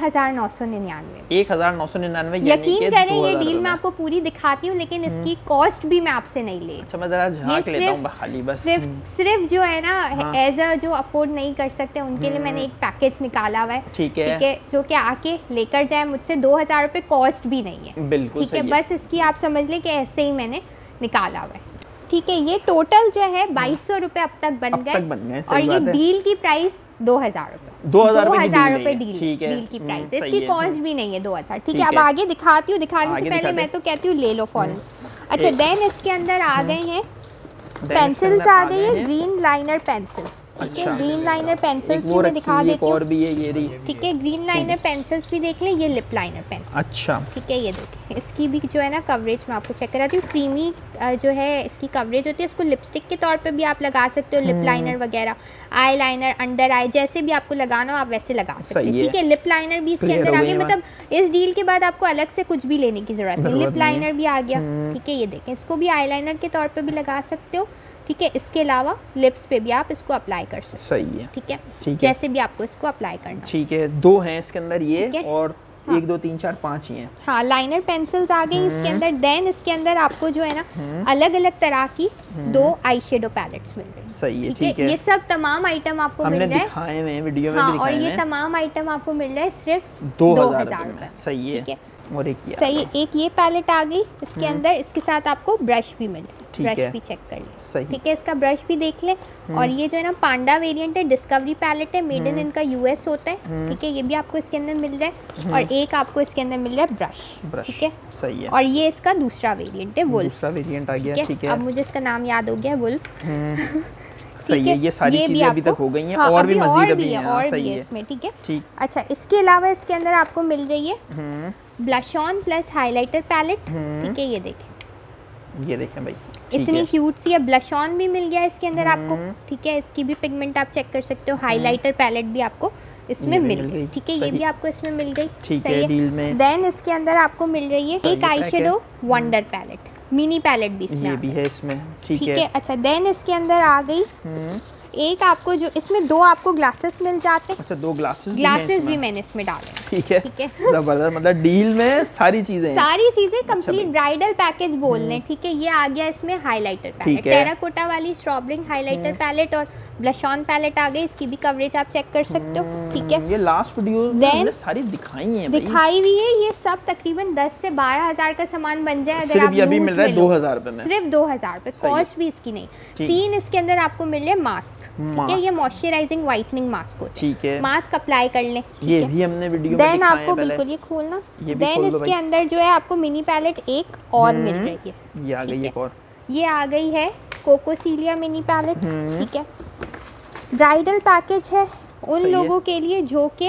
Speaker 1: 1999।
Speaker 2: 1999
Speaker 1: यकीन करें, ये डील मैं आपको पूरी दिखाती हूँ, लेकिन इसकी कॉस्ट भी मैं आपसे नहीं ले।
Speaker 2: अच्छा, मैं जरा झांक लेता हूँ खाली बस।
Speaker 1: सिर्फ जो है ना, एज अ जो अफोर्ड नहीं कर सकते उनके लिए मैंने एक पैकेज निकाला हुआ है।
Speaker 2: ठीक है,
Speaker 1: ठीक है, जो कि आके लेकर जाए मुझसे। 2000 रुपये कॉस्ट भी नहीं है।
Speaker 2: बिल्कुल
Speaker 1: ठीक है,
Speaker 2: सही
Speaker 1: बस इसकी आप समझ लें कि ऐसे ही मैंने निकाला हुआ है। ठीक है, ये टोटल जो है 2200 रुपये अब तक बन गए, और ये डील की प्राइस 2000 रुपये।
Speaker 2: 2000
Speaker 1: रुपये डील की प्राइस, इसकी कॉस्ट भी नहीं है 2000। ठीक है, अब आगे दिखाती हूँ। दिखाने से पहले मैं तो कहती हूँ ले लो फॉरन। अच्छा, देन इसके अंदर आ गए हैं पेंसिल्स, आ गई है ग्रीन लाइनर पेंसिल्स। ठीक है, ग्रीन लाइनर पेंसिल्स भी मैं दिखा देती हूँ।
Speaker 2: और भी है ये रही।
Speaker 1: ठीक है, ग्रीन लाइनर पेंसिल्स भी देख लें, ये लिप लाइनर पेंसिल।
Speaker 2: अच्छा।
Speaker 1: ठीक है, ये देखें, इसकी भी जो है ना कवरेज मैं आपको चेक कराती हूँ। क्रीमी जो है इसकी कवरेज होती है। इसको लिपस्टिक के तौर पे भी आप लगा सकते हो, लिप लाइनर वगैरह, आई लाइनर, अंडर आई, जैसे भी आपको लगाना हो आप वैसे लगा सकते हो। ठीक है, लिप लाइनर भी इसके अंदर आ गया, मतलब इस डील के बाद आपको अलग से कुछ भी लेने की जरूरत नहीं। लिप लाइनर भी आ गया। ठीक है, ये देखें, इसको भी आई लाइनर के तौर पर भी लगा सकते हो। ठीक है, इसके अलावा लिप्स पे भी आप इसको अप्लाई कर सकते हो।
Speaker 2: सही है।
Speaker 1: ठीक है, जैसे भी आपको इसको अप्लाई करना।
Speaker 2: ठीक है, 2 हैं इसके अंदर ये, और 1 2 3 4 5 ही हैं।
Speaker 1: हाँ, लाइनर पेंसिल्स आ गई इसके अंदर। देन इसके अंदर आपको जो है ना अलग अलग तरह की 2 आई शेडो पैलेट्स मिल रही है।
Speaker 2: सही है। ठीक है,
Speaker 1: ये सब तमाम आइटम आपको मिल रहा है,
Speaker 2: दिखाए हुए हैं वीडियो में
Speaker 1: हाँ,
Speaker 2: भी
Speaker 1: और
Speaker 2: दिखाए
Speaker 1: ये तमाम आइटम आपको मिल रहा है सिर्फ
Speaker 2: 2000 रुपये। सही है।
Speaker 1: ठीक है,
Speaker 2: और एक
Speaker 1: सही, एक ये पैलेट आ गई इसके अंदर। इसके साथ आपको ब्रश भी मिल रहा है, ब्रश भी चेक कर ले। ठीक है, इसका ब्रश भी देख ले। और ये जो है ना पांडा वेरिएंट है, डिस्कवरी पैलेट है, मेड इन इनका यूएस होता है। ठीक है, ये भी आपको इसके अंदर मिल रहा है, और एक आपको इसके अंदर मिल रहा है ब्रश। ठीक है,
Speaker 2: सही है।
Speaker 1: और ये इसका दूसरा वेरिएंट है, वुल्फ।
Speaker 2: दूसरा वेरिएंट आ गया। ठीक है,
Speaker 1: अब मुझे इसका नाम याद हो गया, वुल्फ।
Speaker 2: सही है, ये सारी चीजें अभी तक हो गई हैं। हाँ, और भी मजीद अभी हैं।
Speaker 1: और
Speaker 2: सही
Speaker 1: है
Speaker 2: है
Speaker 1: इसमें। ठीक है,
Speaker 2: ठीक।
Speaker 1: अच्छा, इसके अलावा इसके अंदर आपको मिल रही है blush on plus highlighter palette. ठीक है, ये देखें,
Speaker 2: ये देखें भाई,
Speaker 1: इतनी क्यूट सी है। ब्लश ऑन भी मिल गया इसके अंदर आपको। ठीक है, इसकी भी पिगमेंट आप चेक कर सकते हो। हाइलाइटर पैलेट भी आपको इसमें मिल गई। ठीक है, ये भी आपको इसमें मिल गई।
Speaker 2: ठीक है, डील में।
Speaker 1: देन इसके अंदर आपको मिल रही है एक eye shadow wonder palette, mini palette भी इसमें,
Speaker 2: ये भी है इसमें। ठीक
Speaker 1: है। अच्छा, देन इसके अंदर आ गई एक आपको, जो इसमें 2 आपको ग्लासेस मिल जाते हैं।
Speaker 2: अच्छा, 2 ग्लासेस
Speaker 1: भी मैंने इसमें डाले।
Speaker 2: ठीक है, जबरदस्त, मतलब डील में सारी चीजें कंप्लीट
Speaker 1: ब्राइडल पैकेज बोल लें। ठीक है, ये आ गया इसमें हाइलाइटर पैलेट, टेराकोटा वाली स्ट्रॉबेरी हाइलाइटर पैलेट, और ब्लश ऑन पैलेट आ गई। इसकी भी कवरेज आप चेक कर सकते हो। ठीक है,
Speaker 2: ये लास्ट वीडियो में हमने सारी दिखाई है,
Speaker 1: दिखाई हुई है। ये सब तकरीबन 10 से 12,000 का सामान बन जाए अगर आप
Speaker 2: अभी मिल रहा है 2000 रुपए में,
Speaker 1: सिर्फ 2000 रुपए, कॉस्ट भी इसकी नहीं। 3 इसके अंदर आपको मिल रहे हैं मास्क। ठीक है, ये मॉइस्चराइजिंग व्हाइटनिंग मास्क होता है।
Speaker 2: ठीक है,
Speaker 1: मास्क अप्लाई कर लें।
Speaker 2: ये भी हमने वीडियो में दिखाया है।
Speaker 1: आपको बिल्कुल ये खोलना। देन इसके अंदर जो है आपको मिनी पैलेट एक और मिल रही है।
Speaker 2: ये आ गई एक और,
Speaker 1: ये आ गई है कोकोसीलिया मिनी पैलेट। ठीक है, ब्राइडल पैकेज है उन लोगों के लिए जो कि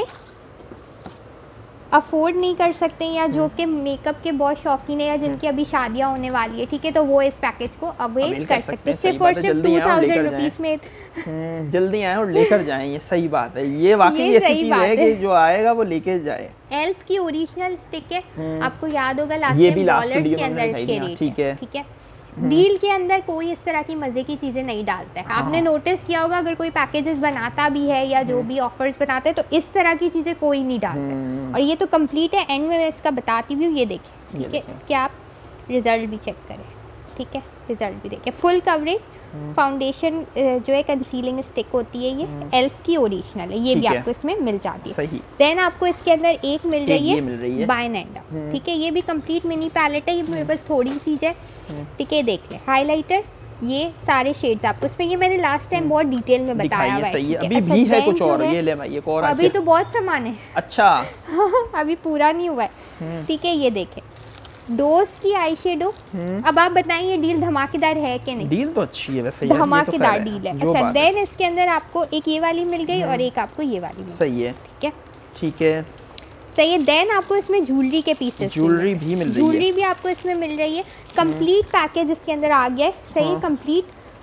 Speaker 1: अफोर्ड नहीं कर सकते, या जो कि मेकअप के बहुत शौकीन है, या जिनकी अभी शादियां होने वाली है। ठीक है, तो वो इस पैकेज को अवेल कर सकते हैं सिर्फ और सिर्फ 2000 रुपीज़ में।
Speaker 2: जल्दी आए और लेकर जाएं, ये सही बात है। ये वाकई ऐसी चीज है कि जो आएगा वो लेके जाए।
Speaker 1: एल्फ की ओरिजिनल स्टिक है, आपको याद होगा लास्ट टाइम डॉलर्स के अंदर इसके रेट। ठीक है, डील के अंदर कोई इस तरह की मजे की चीजें नहीं डालता है। आपने नोटिस किया होगा, अगर कोई पैकेजेस बनाता भी है या जो भी ऑफर्स बनाते हैं, तो इस तरह की चीजें कोई नहीं डालता है। और ये तो कंप्लीट है, एंड में मैं इसका बताती भी हूँ। ये देखें, ठीक है, इसके आप रिजल्ट भी चेक करें। ठीक है, रिजल्ट भी देखें, फुल कवरेज। फाउंडेशन जो है कंसीलिंग स्टिक होती है, ये एल्फ की ओरिजिनल है, ये भी आपको इसमें मिल जाती है। देन आपको इसके अंदर एक मिल रही है बाय एंड। ठीक है, ये भी कंप्लीट मिनी पैलेट है, ये मेरे पास थोड़ी सी है। ठीक है, देख ले, हाइलाइटर, ये सारे शेड्स आपको इसमें, ये मैंने लास्ट टाइम बहुत डिटेल में बताया हुआ है।
Speaker 2: अभी भी है कुछ और, ये ले भाई एक और,
Speaker 1: अभी तो बहुत सामान है।
Speaker 2: अच्छा,
Speaker 1: अभी पूरा नहीं हुआ है। ठीक है, ये देखें, डोस की आई शेडो। अब आप बताइए ये डील धमाकेदार है कि नहीं?
Speaker 2: डील तो अच्छी है वैसे,
Speaker 1: धमाकेदार डील है। अच्छा, देन इसके अंदर आपको एक ये वाली मिल गई और एक आपको ये वाली मिल गई।
Speaker 2: सही है। ठीक है, ठीक है,
Speaker 1: सही है। देन आपको इसमें ज्वेलरी के पीसेस,
Speaker 2: ज्वेलरी भी मिल रही है,
Speaker 1: ज्वेलरी भी आपको इसमें मिल रही है। कंप्लीट पैकेज इसके अंदर आ गया है। सही है, कंप्लीट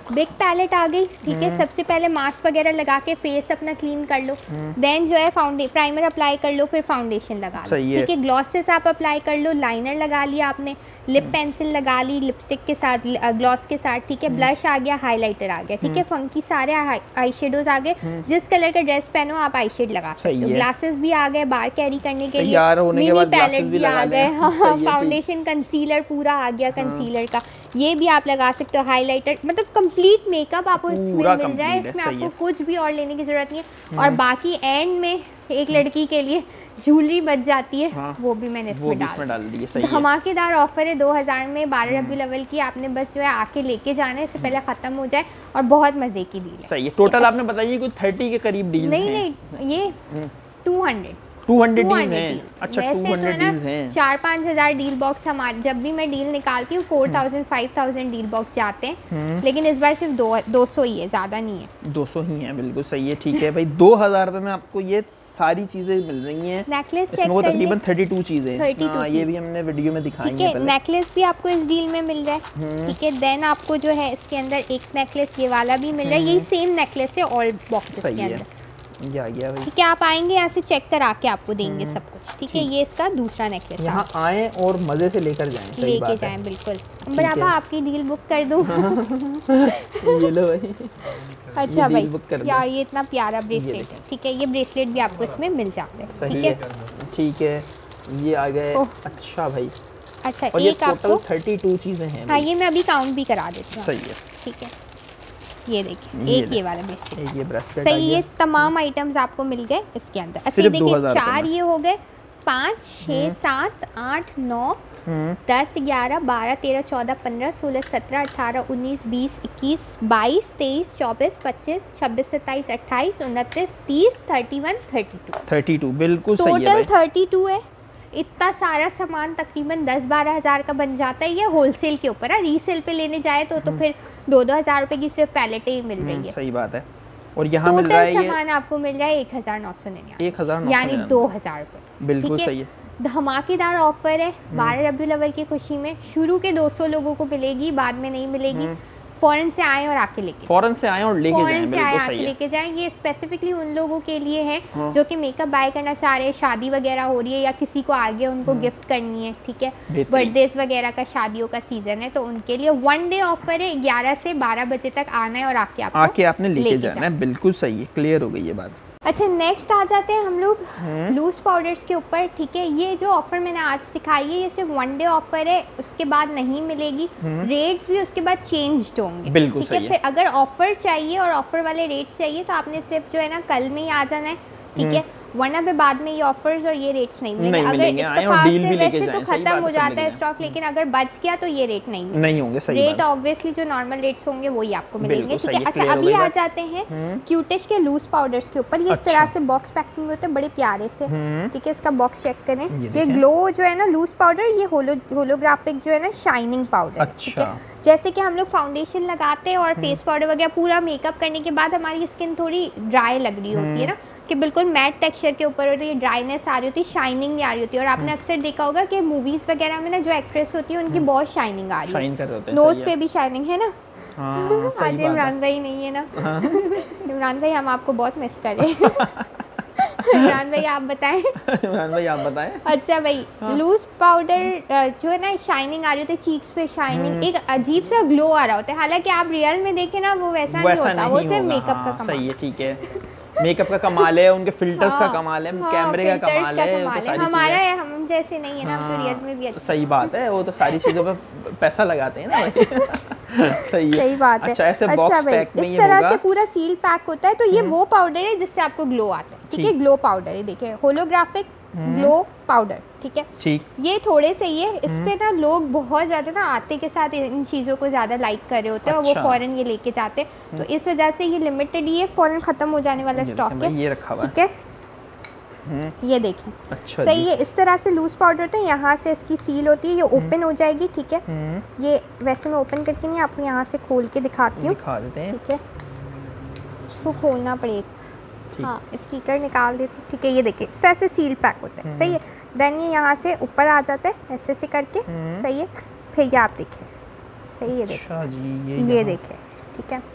Speaker 1: बिग पैलेट आ गई, ठीक है। सबसे पहले मास्क वगैरह लगा के फेस अपना क्लीन कर लो, देन जो है प्राइमर अप्लाई कर लो, फिर फाउंडेशन लगा लो, ठीक है। ग्लॉसेस आप अप्लाई कर लो, लाइनर लगा लिया आपने, लिप पेंसिल लगा ली लिपस्टिक के साथ, ग्लॉस के साथ, ठीक है। ब्लश आ गया, हाईलाइटर आ गया, ठीक है। फंकी सारे आई शेडोज आ गए, जिस कलर का ड्रेस पहनो आप आई शेड लगा सकते हो। ग्लासेस भी आ गए बाहर कैरी करने के लिए, मिनी पैलेट भी आ गए, फाउंडेशन कंसीलर पूरा आ गया, कंसीलर का ये भी आप लगा सकते हो, हाईलाइटर, मतलब कंप्लीट मेकअप आपको इसमें मिल रहा है। इसमें आपको कुछ भी और लेने की जरूरत नहीं है। और बाकी एंड में एक लड़की के लिए ज्वेलरी बच जाती है, वो भी मैंने इसमें डाल दी है। धमाकेदार ऑफर है 2000 में 12 रबी लेवल की, आपने बस जो है आके लेके जाना है, इससे पहले खत्म हो जाए, और बहुत मजे की डील है।
Speaker 2: सही है। टोटल आपने बताइए कुछ 30 के करीब डील
Speaker 1: नहीं, ये 200
Speaker 2: डील्स हैं। अच्छा, 200 डील्स हैं।
Speaker 1: 4-5 हज़ार डील बॉक्स हमारे, जब भी मैं डील निकालती हूँ 4000-5000 डील बॉक्स जाते हैं, लेकिन इस बार सिर्फ 200 ही है, ज़्यादा नहीं है।
Speaker 2: 200 ही है, बिल्कुल सही है, ठीक है भाई। 2000 रुपये में आपको ये सारी चीजें मिल रही हैं।
Speaker 1: नेकलेस
Speaker 2: इसमें तकरीबन 32 चीजें,
Speaker 1: 32
Speaker 2: ये भी हमने वीडियो में दिखाई है।
Speaker 1: ठीक है, नेकलेस भी आपको इस डील में मिल रहा है, ठीक है। देन आपको जो है इसके अंदर एक नेकलेस ये वाला भी मिल रहा है, यही सेम नेकलेस है ऑल बॉक्सेस के अंदर,
Speaker 2: ये आ गया भाई,
Speaker 1: ठीक है। आप आएंगे यहाँ से चेक करा के आपको देंगे सब कुछ, ठीक है। ये इसका दूसरा नेकलेस,
Speaker 2: यहाँ आए और मजे से लेकर जाएं,
Speaker 1: लेके जाएं, बिल्कुल। बराबर आपकी डील बुक कर दूँ?
Speaker 2: ये लो भाई।
Speaker 1: अच्छा भाई यार, ये इतना प्यारा ब्रेसलेट है, ठीक है। ये ब्रेसलेट भी आपको इसमें मिल जाता है, ठीक है,
Speaker 2: ठीक है। ये आ गए। अच्छा भाई,
Speaker 1: अच्छा,
Speaker 2: और
Speaker 1: एक आपको
Speaker 2: 32 चीजें हैं।
Speaker 1: हाँ, ये मैं अभी काउंट भी करा देती हूँ।
Speaker 2: सही है,
Speaker 1: ठीक है। ये देखिए, एक ये वाला ब्रेसलेट,
Speaker 2: ये ब्रेसलेट
Speaker 1: सही है। तमाम आइटम्स आपको मिल गए इसके अंदर। अच्छा देखिए, 4 ये हो गए, 5, 6, 7, 8, 9, 10, 11, 12, 13, 14, 15, 16, 17, 18, 19, 20, 21, 22, 23, 24, 25, 26, 27, 28, 29, 30, 31,
Speaker 2: 32 बिल्कुल सही है भाई।
Speaker 1: टोटल 32 है। इतना सारा सामान तकरीबन 10-12 हज़ार का बन जाता है। ये होलसेल के ऊपर है, रीसेल पे लेने जाए तो फिर 2-2 हज़ार रुपए की सिर्फ पैलेटें ही मिल रही है।
Speaker 2: सही बात है। और यहाँ मिल रहा है ये
Speaker 1: सामान आपको मिल रहा है 1999,
Speaker 2: 1999,
Speaker 1: यानी 2000 रुपये,
Speaker 2: बिल्कुल सही है।
Speaker 1: धमाकेदार ऑफर है 12 रबी लेवल की खुशी में। शुरू के 200 लोगों को मिलेगी, बाद में नहीं मिलेगी। फॉरेन से आए और आके लेके,
Speaker 2: फॉरेन से आए और लेके जाएं, बिल्कुल सही है।
Speaker 1: लेके जाएं। ये स्पेसिफिकली उन लोगों के लिए है जो कि मेकअप बाय करना चाह रहे हैं, शादी वगैरह हो रही है या किसी को आगे उनको गिफ्ट करनी है, ठीक है। बर्थडेज वगैरह का, शादियों का सीजन है, तो उनके लिए 1 डे ऑफर है। 11 से 12 बजे तक आना है और आके आपने लेके जाना है,
Speaker 2: बिल्कुल सही है। क्लियर हो गई ये बात।
Speaker 1: अच्छा, नेक्स्ट आ जाते हैं हम लोग लूज पाउडर्स के ऊपर, ठीक है। ये जो ऑफर मैंने आज दिखाई है, ये सिर्फ 1 डे ऑफर है, उसके बाद नहीं मिलेगी। रेट्स भी उसके बाद चेंज्ड होंगे,
Speaker 2: बिल्कुल
Speaker 1: ठीक है। फिर अगर ऑफर चाहिए और ऑफर वाले रेट्स चाहिए तो आपने सिर्फ जो है ना कल में ही आ जाना है, ठीक है। वरना पे बाद में ये ऑफर्स और ये रेट्स नहीं मिलेंगे। अगर इत्तेफाक से वैसे तो खत्म हो जाता है स्टॉक, लेकिन अगर बच गया तो ये रेट नहीं
Speaker 2: होंगे।
Speaker 1: रेट ऑब्वियसली जो नॉर्मल रेट्स होंगे वही आपको मिलेंगे, ठीक है। अच्छा, अभी आ जाते हैं क्यूटिश के लूज पाउडर्स के ऊपर। ये इस तरह से बॉक्स पैकिंग होते हैं, बड़े प्यारे से, ठीक है। इसका बॉक्स चेक करें। ये ग्लो जो है ना लूज पाउडर, ये होलोग्राफिक जो है ना शाइनिंग पाउडर, ठीक है। जैसे कि हम लोग फाउंडेशन लगाते हैं और फेस पाउडर वगैरह पूरा मेकअप करने के बाद हमारी स्किन थोड़ी ड्राई लग रही होती है ना, कि बिल्कुल मैट टेक्सचर के ऊपर होती है, ड्राइनेस आ रही होती है, शाइनिंग नहीं आ रही होती है। और आपने अक्सर देखा होगा कि मूवीज वगैरह में ना जो एक्ट्रेस होती है उनकी बहुत शाइनिंग आ रही है, नोज पे भी शाइनिंग है ना। आज इमरान भाई नहीं है ना। इमरान भाई, हम आपको बहुत मिस कर रहे हैं। इमरान भाई आप बताएं।
Speaker 2: इमरान भाई आप बताएं।
Speaker 1: अच्छा भाई, लूज पाउडर जो है ना शाइनिंग आ रही होती है, चीक्स पे शाइनिंग, एक अजीब सा ग्लो आ रहा होता है। हालांकि आप रियल में देखें ना वो वैसा नहीं होता, वो सिर्फ मेकअप का कमाल।
Speaker 2: सही है, ठीक है। मेकअप का कमाल है, उनके फिल्टर्स का कमाल है, कैमरे का कमाल है, वो तो सारी
Speaker 1: हमारा है, हम जैसे नहीं है ना, तो रियल में भी अच्छा।
Speaker 2: सही बात है, वो तो सारी चीजों पे पैसा लगाते हैं ना भाई।
Speaker 1: सही बात है।
Speaker 2: अच्छा, ऐसे बॉक्स पैक में
Speaker 1: इस तरह से पूरा सील पैक होता है, तो ये वो पाउडर है जिससे आपको ग्लो आता है, ठीक है। ग्लो पाउडर है, देखिए होलोग्राफिक ग्लो पाउडर, ठीक है।
Speaker 2: ठीक, ये
Speaker 1: थोड़े से ये इस पे ना लोग बहुत ज़्यादा ना आते के साथ इन चीज़ों को ज़्यादा लाइक कर रहे होते हैं, और वो फॉरेन ये लेके जाते हैं, तो इस वजह से ये लिमिटेड, ये फॉरेन ख़त्म हो जाने वाला स्टॉक है,
Speaker 2: ये रखा हुआ है,
Speaker 1: ठीक है। ये देखें,
Speaker 2: अच्छा
Speaker 1: सही है। इस तरह से लूज पाउडर होता है, यहाँ से इसकी सील होती है, ये ओपन हो जाएगी, ठीक है। ये वैसे मैं ओपन करके नहीं, आपको यहाँ से खोल के दिखाती हूँ,
Speaker 2: दिखा देते हैं,
Speaker 1: ठीक है। इसको खोलना पड़ेगा, हाँ, स्टिकर निकाल देते, ठीक है। ये देखिए इस तरह से सील पैक होता है, सही है। देन ये यहाँ से ऊपर आ जाता है ऐसे करके, सही है। फिर ये आप देखें, सही है, देखिए ये देखें, ठीक है।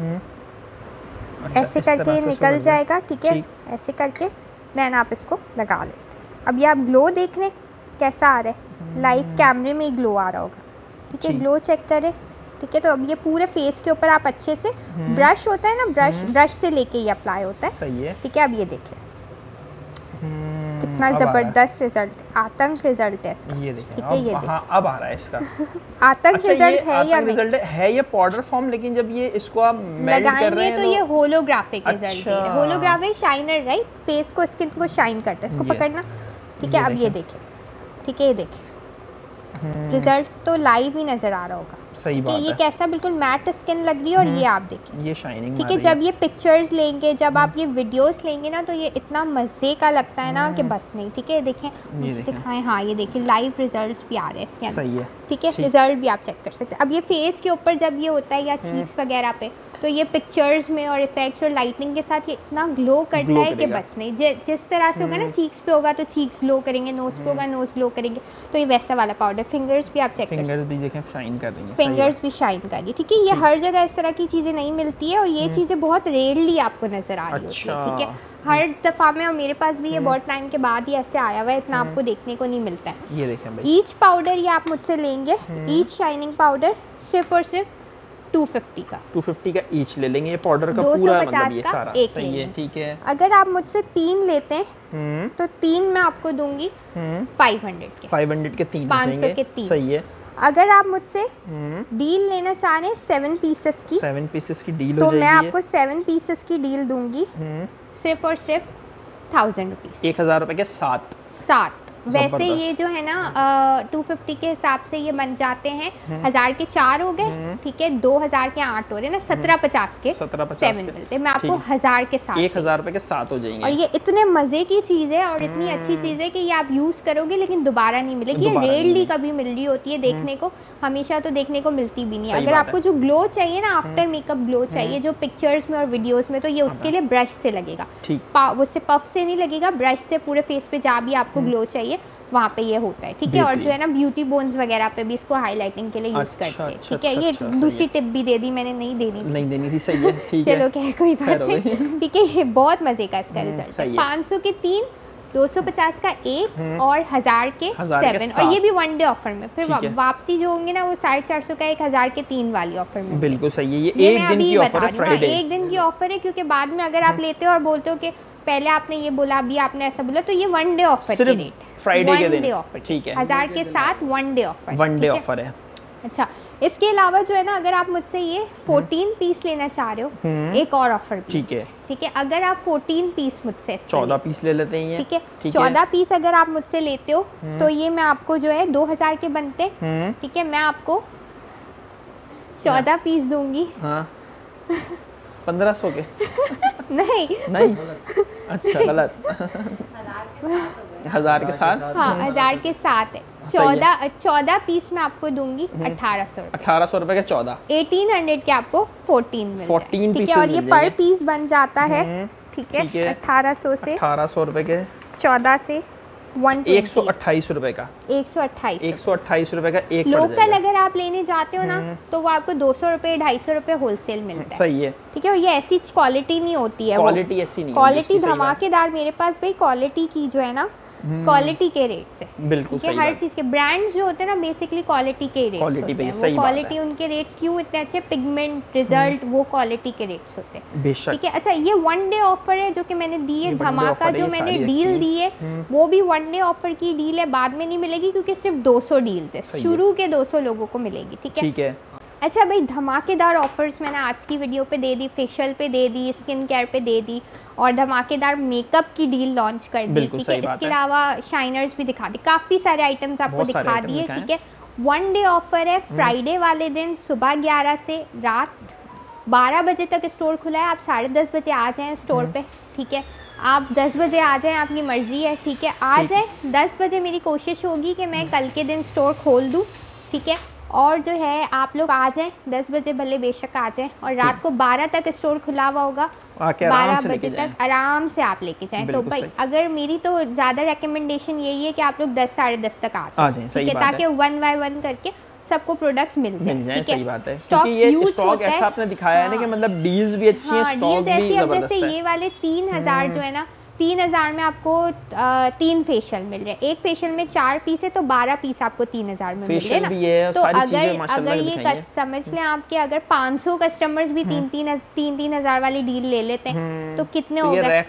Speaker 2: अच्छा,
Speaker 1: ऐसे
Speaker 2: इस तरह
Speaker 1: करके ये
Speaker 2: से
Speaker 1: निकल
Speaker 2: सूरज है।
Speaker 1: जाएगा, ठीक है। ऐसे करके देन आप इसको लगा लेते हैं। अब ये आप ग्लो देख रहे हैं कैसा आ रहा है, लाइव कैमरे में ही ग्लो आ रहा होगा, ठीक है।
Speaker 2: ठीक।
Speaker 1: ग्लो चेक करें, ठीक है। तो अब ये पूरे फेस के ऊपर आप अच्छे से, ब्रश होता है ना, ब्रश से लेके ये अप्लाई होता है,
Speaker 2: सही है।
Speaker 1: ठीक है। अब ये देखिए कितना
Speaker 2: अब आ रहा है।
Speaker 1: ज़बरदस्त रिजल्ट, आतंक रिजल्ट है इसका,
Speaker 2: ये देखें
Speaker 1: ठीक है। ये
Speaker 2: हाँ अब आ रहा है इसका।
Speaker 1: आतंक
Speaker 2: अच्छा, ये
Speaker 1: रिजल्ट है या
Speaker 2: आतंक
Speaker 1: नहीं?
Speaker 2: रिजल्ट है ये पाउडर फॉर्म, लेकिन जब ये इसको आप मेल्ट कर रहे
Speaker 1: लगाएंगे
Speaker 2: हैं
Speaker 1: तो ये होलोग्राफिक रिजल्ट
Speaker 2: अच्छा।
Speaker 1: है। होलोग्राफिक शाइनर, राइट, फेस को, स्किन को शाइन करता है। इसको
Speaker 2: ये-
Speaker 1: पकड़ना, ठीक है।
Speaker 2: ये
Speaker 1: अब ये देखिए, ठीक है, ये देखिए रिजल्ट तो लाइव ही नजर आ रहा होगा,
Speaker 2: सही
Speaker 1: ठीक है।
Speaker 2: बात
Speaker 1: ये
Speaker 2: है।
Speaker 1: कैसा बिल्कुल मैट स्किन लग रही है। और ये आप देखिए,
Speaker 2: ये शाइनिंग
Speaker 1: ठीक है। जब ये पिक्चर्स लेंगे, जब आप ये वीडियोस लेंगे ना, तो ये इतना मज़े का लगता है ना कि बस नहीं, ठीक है। देखें, मुझे
Speaker 2: देखें।
Speaker 1: दिखाएं, हाँ ये देखिए लाइव रिजल्ट्स भी आ रहे हैं इसके अंदर,
Speaker 2: सही है।
Speaker 1: ठीक है।
Speaker 2: ठीक।
Speaker 1: रिजल्ट भी आप चेक कर सकते हैं। अब ये फेस के ऊपर जब ये होता है या चीक्स वगैरह पे, तो ये पिक्चर्स में और इफेक्ट्स और लाइटनिंग के साथ ये इतना ग्लो करता
Speaker 2: Glow
Speaker 1: है कि
Speaker 2: करेगा।
Speaker 1: बस नहीं। जिस तरह से होगा ना, चीक्स पे होगा तो चीक्स ग्लो करेंगे, नोज पे होगा नोज ग्लो करेंगे, तो ये वैसा वाला पाउडर। फिंगर्स भी आप चेक कर सकते हैं,
Speaker 2: फिंगर्स भी देखें शाइन कर रही हैं, सही है।
Speaker 1: फिंगर्स भी शाइन कर रही है, ठीक है। ये हर जगह इस तरह की चीज़ें नहीं मिलती है, और ये चीज़ें बहुत रेयरली आपको नज़र आ रही होती है,
Speaker 2: अच्छा।
Speaker 1: ठीक है। हर दफ़ा में, और मेरे पास भी ये बहुत टाइम के बाद ही ऐसे आया हुआ है, इतना आपको देखने को नहीं मिलता है।
Speaker 2: ये देखें भाई,
Speaker 1: ईच पाउडर ये आप मुझसे लेंगे, ईच शाइनिंग पाउडर सिर्फ और सिर्फ 250 का।
Speaker 2: 250 का ईच ले लेंगे। ये पाउडर का
Speaker 1: 250
Speaker 2: पूरा मतलब ये
Speaker 1: का
Speaker 2: सारा
Speaker 1: एक
Speaker 2: सही है,
Speaker 1: लेंगे।
Speaker 2: ठीक है।
Speaker 1: अगर आप मुझसे 3 लेते हैं
Speaker 2: हम्म
Speaker 1: तो 3 मैं आपको दूंगी 500 के,
Speaker 2: 500 के 3
Speaker 1: 500 के 3।
Speaker 2: सही है।
Speaker 1: अगर आप मुझसे डील लेना चाह रहे हैं 7 पीसेस की,
Speaker 2: 7 पीसेस की डील
Speaker 1: तो
Speaker 2: हो जाएगी।
Speaker 1: मैं आपको 7 पीसेस की डील दूंगी सिर्फ और सिर्फ 1000 रुपीज़,
Speaker 2: 1000 रुपए के 7।
Speaker 1: 7। वैसे
Speaker 2: जबरदस्त।
Speaker 1: ये जो है ना 250 के हिसाब से ये बन जाते हैं, 1000 के 4 हो गए, ठीक है। 2000 के 8 हो रहे हैं ना, 1750 के
Speaker 2: 1750
Speaker 1: 7
Speaker 2: के।
Speaker 1: मिलते हैं। मैं आपको
Speaker 2: ठीक।
Speaker 1: 1000 के 7
Speaker 2: 1000 रुपए के 7 हो जाएंगे।
Speaker 1: और ये इतने मज़े की चीज़ है और इतनी अच्छी चीज़ है कि ये आप यूज़ करोगे लेकिन दोबारा नहीं मिलेगी। ये
Speaker 2: दोबारा नहीं
Speaker 1: रेयरली
Speaker 2: मिलेगी।
Speaker 1: कभी मिल रही होती है देखने को, हमेशा तो देखने को मिलती भी नहीं है।
Speaker 2: सही
Speaker 1: अगर
Speaker 2: बात
Speaker 1: आपको जो ग्लो चाहिए ना, आफ्टर मेकअप ग्लो चाहिए जो पिक्चर्स में और वीडियोस में, तो ये उसके लिए ब्रश से लगेगा,
Speaker 2: ठीक।
Speaker 1: उससे पफ से नहीं लगेगा, ब्रश से पूरे फेस पे जहाँ भी आपको ग्लो चाहिए वहाँ पे ये होता है, ठीक है। और जो है ना ब्यूटी बोन्स वगैरह पे भी इसको हाईलाइटिंग के लिए यूज़
Speaker 2: अच्छा,
Speaker 1: करते हैं,
Speaker 2: अच्छा,
Speaker 1: ठीक है।
Speaker 2: अच्छा,
Speaker 1: ये
Speaker 2: अच्छा, सही
Speaker 1: दूसरी
Speaker 2: है।
Speaker 1: टिप भी दे दी मैंने, नहीं देनी थी।
Speaker 2: नहीं देनी थी, सही है, ठीक है।
Speaker 1: चलो क्या है, कोई बात
Speaker 2: खैर हो
Speaker 1: नहीं,
Speaker 2: गई।
Speaker 1: ठीक है। ये बहुत मज़े का इसका रिजल्ट है।
Speaker 2: सही है।
Speaker 1: 500 के 3, 250 का 1 और 1000 के
Speaker 2: 1000 के
Speaker 1: 7, और ये भी 1 डे ऑफर में। फिर
Speaker 2: ठीक है।
Speaker 1: वापसी जो होंगे ना वो 450 का 1000 के 3 वाली ऑफर में।
Speaker 2: बिल्कुल सही है। ये
Speaker 1: ये
Speaker 2: एक
Speaker 1: मैं
Speaker 2: दिन
Speaker 1: अभी
Speaker 2: की
Speaker 1: बता
Speaker 2: ऑफर है,
Speaker 1: रही हूँ,
Speaker 2: फ्राइडे।
Speaker 1: एक दिन की ऑफर है, क्योंकि बाद में अगर आप लेते हो और बोलते हो कि पहले आपने ये बोला अभी आपने ऐसा बोला, तो ये 1 डे ऑफर के
Speaker 2: सिर्फ
Speaker 1: रेट,
Speaker 2: फ्राइडे के दिन।
Speaker 1: ऑफर,
Speaker 2: ठीक है।
Speaker 1: 1000 के साथ 1 डे ऑफर,
Speaker 2: 1 डे
Speaker 1: ठीक है?
Speaker 2: ऑफर है।
Speaker 1: अच्छा, इसके अलावा जो है ना, अगर आप मुझसे ये 14 पीस लेना चाह रहे हो, एक और ऑफर भी
Speaker 2: ठीक है।
Speaker 1: ठीक है। अगर आप 14 पीस मुझसे
Speaker 2: 14 पीस ले लेते हैं ये,
Speaker 1: ठीक है,
Speaker 2: ठीक
Speaker 1: 14 पीस अगर आप मुझसे लेते हो तो ये मैं आपको जो है 2000 के बनते, ठीक है। मैं आपको 14 पीस दूंगी।
Speaker 2: हाँ 1500 के
Speaker 1: नहीं,
Speaker 2: नहीं, अच्छा गलत। 1000 के साथ,
Speaker 1: हाँ 1000 के साथ है।
Speaker 2: सही है।
Speaker 1: 14 पीस मैं आपको दूंगी 1800 रुपये।
Speaker 2: 1800 रुपए के 14।
Speaker 1: 1800 के आपको 14 मिल
Speaker 2: 14
Speaker 1: ठीक
Speaker 2: pieces
Speaker 1: है। और ये
Speaker 2: मिल
Speaker 1: पर
Speaker 2: जाएंगे।
Speaker 1: पीस बन जाता है, ठीक
Speaker 2: ठीक
Speaker 1: है।
Speaker 2: है।
Speaker 1: 1800 से
Speaker 2: 1800 रुपए के
Speaker 1: 14 से 120,
Speaker 2: 128 रुपए का,
Speaker 1: 128
Speaker 2: 128 रुपए का एक पड़
Speaker 1: लोकल
Speaker 2: जाएगा।
Speaker 1: अगर आप लेने जाते हो ना तो वो आपको 200 रुपये 250 रुपये होलसेल मिलता है,
Speaker 2: सही है।
Speaker 1: ठीक है। और ये ऐसी क्वालिटी नहीं होती है,
Speaker 2: क्वालिटी ऐसी नहीं है
Speaker 1: क्वालिटी
Speaker 2: जिसकी, सही बात।
Speaker 1: धमाकेदार। मेरे पास भाई क्वालिटी की जो है ना, क्वालिटी के रेट्स है,
Speaker 2: बिल्कुल
Speaker 1: ठीक है।
Speaker 2: सही
Speaker 1: हर
Speaker 2: बात।
Speaker 1: चीज़ के ब्रांड्स जो होते हैं ना बेसिकली क्वालिटी के रेट्स
Speaker 2: Quality
Speaker 1: होते
Speaker 2: पे,
Speaker 1: हैं।
Speaker 2: सही
Speaker 1: वो
Speaker 2: बात
Speaker 1: क्वालिटी
Speaker 2: है।
Speaker 1: उनके रेट्स क्यों इतने अच्छे, पिगमेंट रिजल्ट वो क्वालिटी के रेट्स होते हैं,
Speaker 2: बेशक।
Speaker 1: ठीक है। अच्छा, ये 1 डे ऑफर है जो कि मैंने दी है,
Speaker 2: ये one day
Speaker 1: धमाका
Speaker 2: offer है,
Speaker 1: जो
Speaker 2: ये
Speaker 1: मैंने
Speaker 2: सारी
Speaker 1: डील
Speaker 2: अच्छी
Speaker 1: दी है वो भी 1 डे ऑफर की डील है, बाद में नहीं मिलेगी क्योंकि सिर्फ 200 डील्स है,
Speaker 2: सही है।
Speaker 1: शुरू के 200 लोगों को मिलेगी, ठीक है।
Speaker 2: ठीक है।
Speaker 1: अच्छा भाई, धमाकेदार ऑफर्स मैंने आज की वीडियो पे दे दी, फेशियल पे दे दी, स्किन केयर पे दे दी, और धमाकेदार मेकअप की डील लॉन्च कर दी,
Speaker 2: बिल्कुल
Speaker 1: ठीक है।
Speaker 2: सही बात
Speaker 1: इसके
Speaker 2: है।
Speaker 1: अलावा शाइनर्स भी दिखा दी, काफ़ी सारे आइटम्स आपको
Speaker 2: बहुत सारे
Speaker 1: दिखा
Speaker 2: आइटम
Speaker 1: दिए,
Speaker 2: दिखाए
Speaker 1: ठीक है। 1 डे ऑफर है, फ्राइडे वाले दिन सुबह 11 से रात 12 बजे तक स्टोर खुला है। आप 10:30 बजे आ जाएं स्टोर पे, ठीक है। आप 10 बजे आ जाएं, आपकी मर्ज़ी है, ठीक है। आ जाएं 10 बजे, मेरी कोशिश होगी कि मैं कल के दिन स्टोर खोल दूँ, ठीक है। और जो है आप लोग आ जाएं 10 बजे, भले बेशक आ जाएं, और रात को 12 तक स्टोर खुला हुआ होगा,
Speaker 2: आके आराम
Speaker 1: 12
Speaker 2: से
Speaker 1: बजे
Speaker 2: लेके जाएं।
Speaker 1: तक आराम से आप लेके जाएं। तो
Speaker 2: बिल्कुल
Speaker 1: भाई
Speaker 2: सही।
Speaker 1: अगर मेरी तो ज़्यादा रिकमेंडेशन यही है कि आप लोग 10 साढ़े 10 तक आ
Speaker 2: आ जाएं,
Speaker 1: जाएं,
Speaker 2: सही
Speaker 1: ठीक है,
Speaker 2: बात
Speaker 1: ताकि
Speaker 2: है।
Speaker 1: 1 बाय 1 करके सबको प्रोडक्ट्स मिल जाए।
Speaker 2: सही बात है, क्योंकि ये स्टॉक ऐसा आपने दिखाया है ना कि मतलब डील्स भी अच्छी हैं, स्टॉक भी जबरदस्त है।
Speaker 1: जैसे ये वाले 3000 जो है ना, 3000 में आपको 3 फेशियल मिल रहे हैं। एक फेशियल में 4 पीस है तो 12 पीस आपको 3000 में मिल रहे हैं ना। तो अगर ये समझ लें आपके अगर 500 कस्टमर्स भी 3,000 वाली डील ले लेते हैं तो कितने हो गए,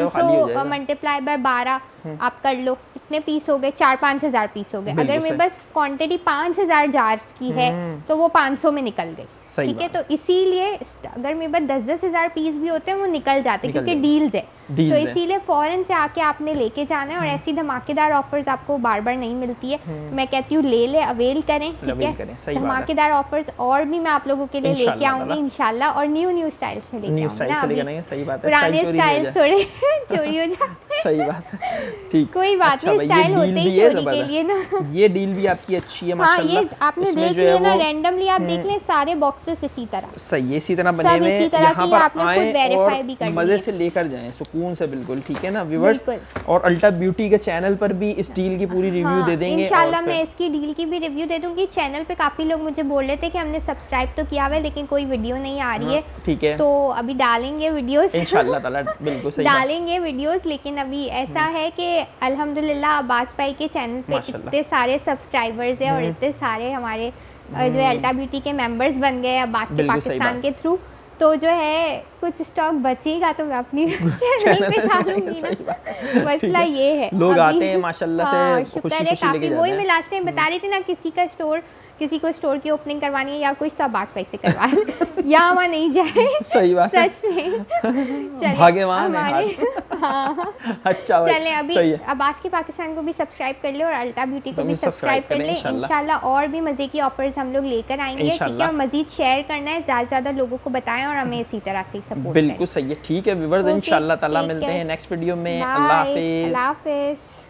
Speaker 1: 500 मल्टीप्लाई बाय 12 आप कर लो, कितने पीस हो गए, 4-5 हज़ार पीस हो गए। अगर मेरे पास क्वांटिटी 5000 जार्स की है तो वो 500 में निकल गई, ठीक है। तो इसीलिए अगर मेरे पास 10-10 हज़ार पीस भी होते हैं वो निकल जाते हैं क्योंकि डील्स है। तो इसीलिए फ़ौरन से आके आपने लेके जाना है, और ऐसी धमाकेदार ऑफर्स आपको बार बार नहीं मिलती है। मैं कहती हूँ ले ले, अवेल करें, ठीक है। धमाकेदार ऑफर्स और भी मैं आप लोगों के लिए लेके आऊँगी इंशाल्लाह, और न्यू स्टाइल्स में लेके आऊँगी।
Speaker 2: सही बात
Speaker 1: है, पुराने स्टाइल थोड़े चोरी हो जाए।
Speaker 2: सही बात है, ठीक,
Speaker 1: कोई बात नहीं, स्टाइल होते ही चोरी के लिए ना।
Speaker 2: ये डील भी आपकी अच्छी है माशाल्लाह।
Speaker 1: हाँ, ये आपने देख लिया ना, रैंडमली आप देख लें सारे बॉक्सेस इसी तरह
Speaker 2: सही है, इसी तरह बने हुए हैं। यहाँ पर आएं और मजे से लेकर जाएं, सुकून से, बिल्कुल ठीक है ना व्यूअर्स। और अल्टा ब्यूटी के चैनल पर भी इस डील की पूरी रिव्यू दे देंगे
Speaker 1: इंशाल्लाह। मैं इसकी डील की भी रिव्यू दे दूंगी। चैनल पे काफी लोग मुझे बोल रहे थे कि हमने सब्सक्राइब तो किया हुआ है लेकिन कोई वीडियो नहीं आ रही है,
Speaker 2: ठीक है।
Speaker 1: तो अभी डालेंगे वीडियोस
Speaker 2: इंशाल्लाह ताला, बिल्कुल सही
Speaker 1: डालेंगे वीडियोस। लेकिन अभी ऐसा है कि अल्हम्दुलिल्लाह अब्बास भाई के चैनल पे इतने सारे सब्सक्राइबर्स हैं और इतने सारे हमारे जो अल्टा ब्यूटी के मेंबर्स बन गए अब्बास के पाकिस्तान के थ्रू, तो जो है कुछ स्टॉक बचेगा तो मैं अपनी चैनल पे डालूंगी ना। मसला ये है,
Speaker 2: लोग आते हैं माशाल्लाह से,
Speaker 1: शुक्र है काफी। वही मैं लास्ट टाइम बता रही थी ना, किसी को स्टोर की ओपनिंग करवानी है या कुछ तो अब्बास भाई से करवा यहाँ वहाँ नहीं जाए।
Speaker 2: सही बात है,
Speaker 1: सच में
Speaker 2: भाग्यवान है।
Speaker 1: हाँ
Speaker 2: अच्छा
Speaker 1: चले, अभी अब्बास के पाकिस्तान को भी सब्सक्राइब कर ले और अल्टा ब्यूटी को भी सब्सक्राइब कर ले इंशाल्लाह। और भी मजे की ऑफर्स हम लोग लेकर आएंगे, ठीक है। और मजीद शेयर करना है, ज़्यादा लोगों को बताएं और हमें इसी तरह से सपोर्ट।
Speaker 2: बिल्कुल सही है, ठीक है व्यूअर्स, इंशाल्लाह ताला मिलते हैं नेक्स्ट वीडियो में। अल्लाह हाफिज।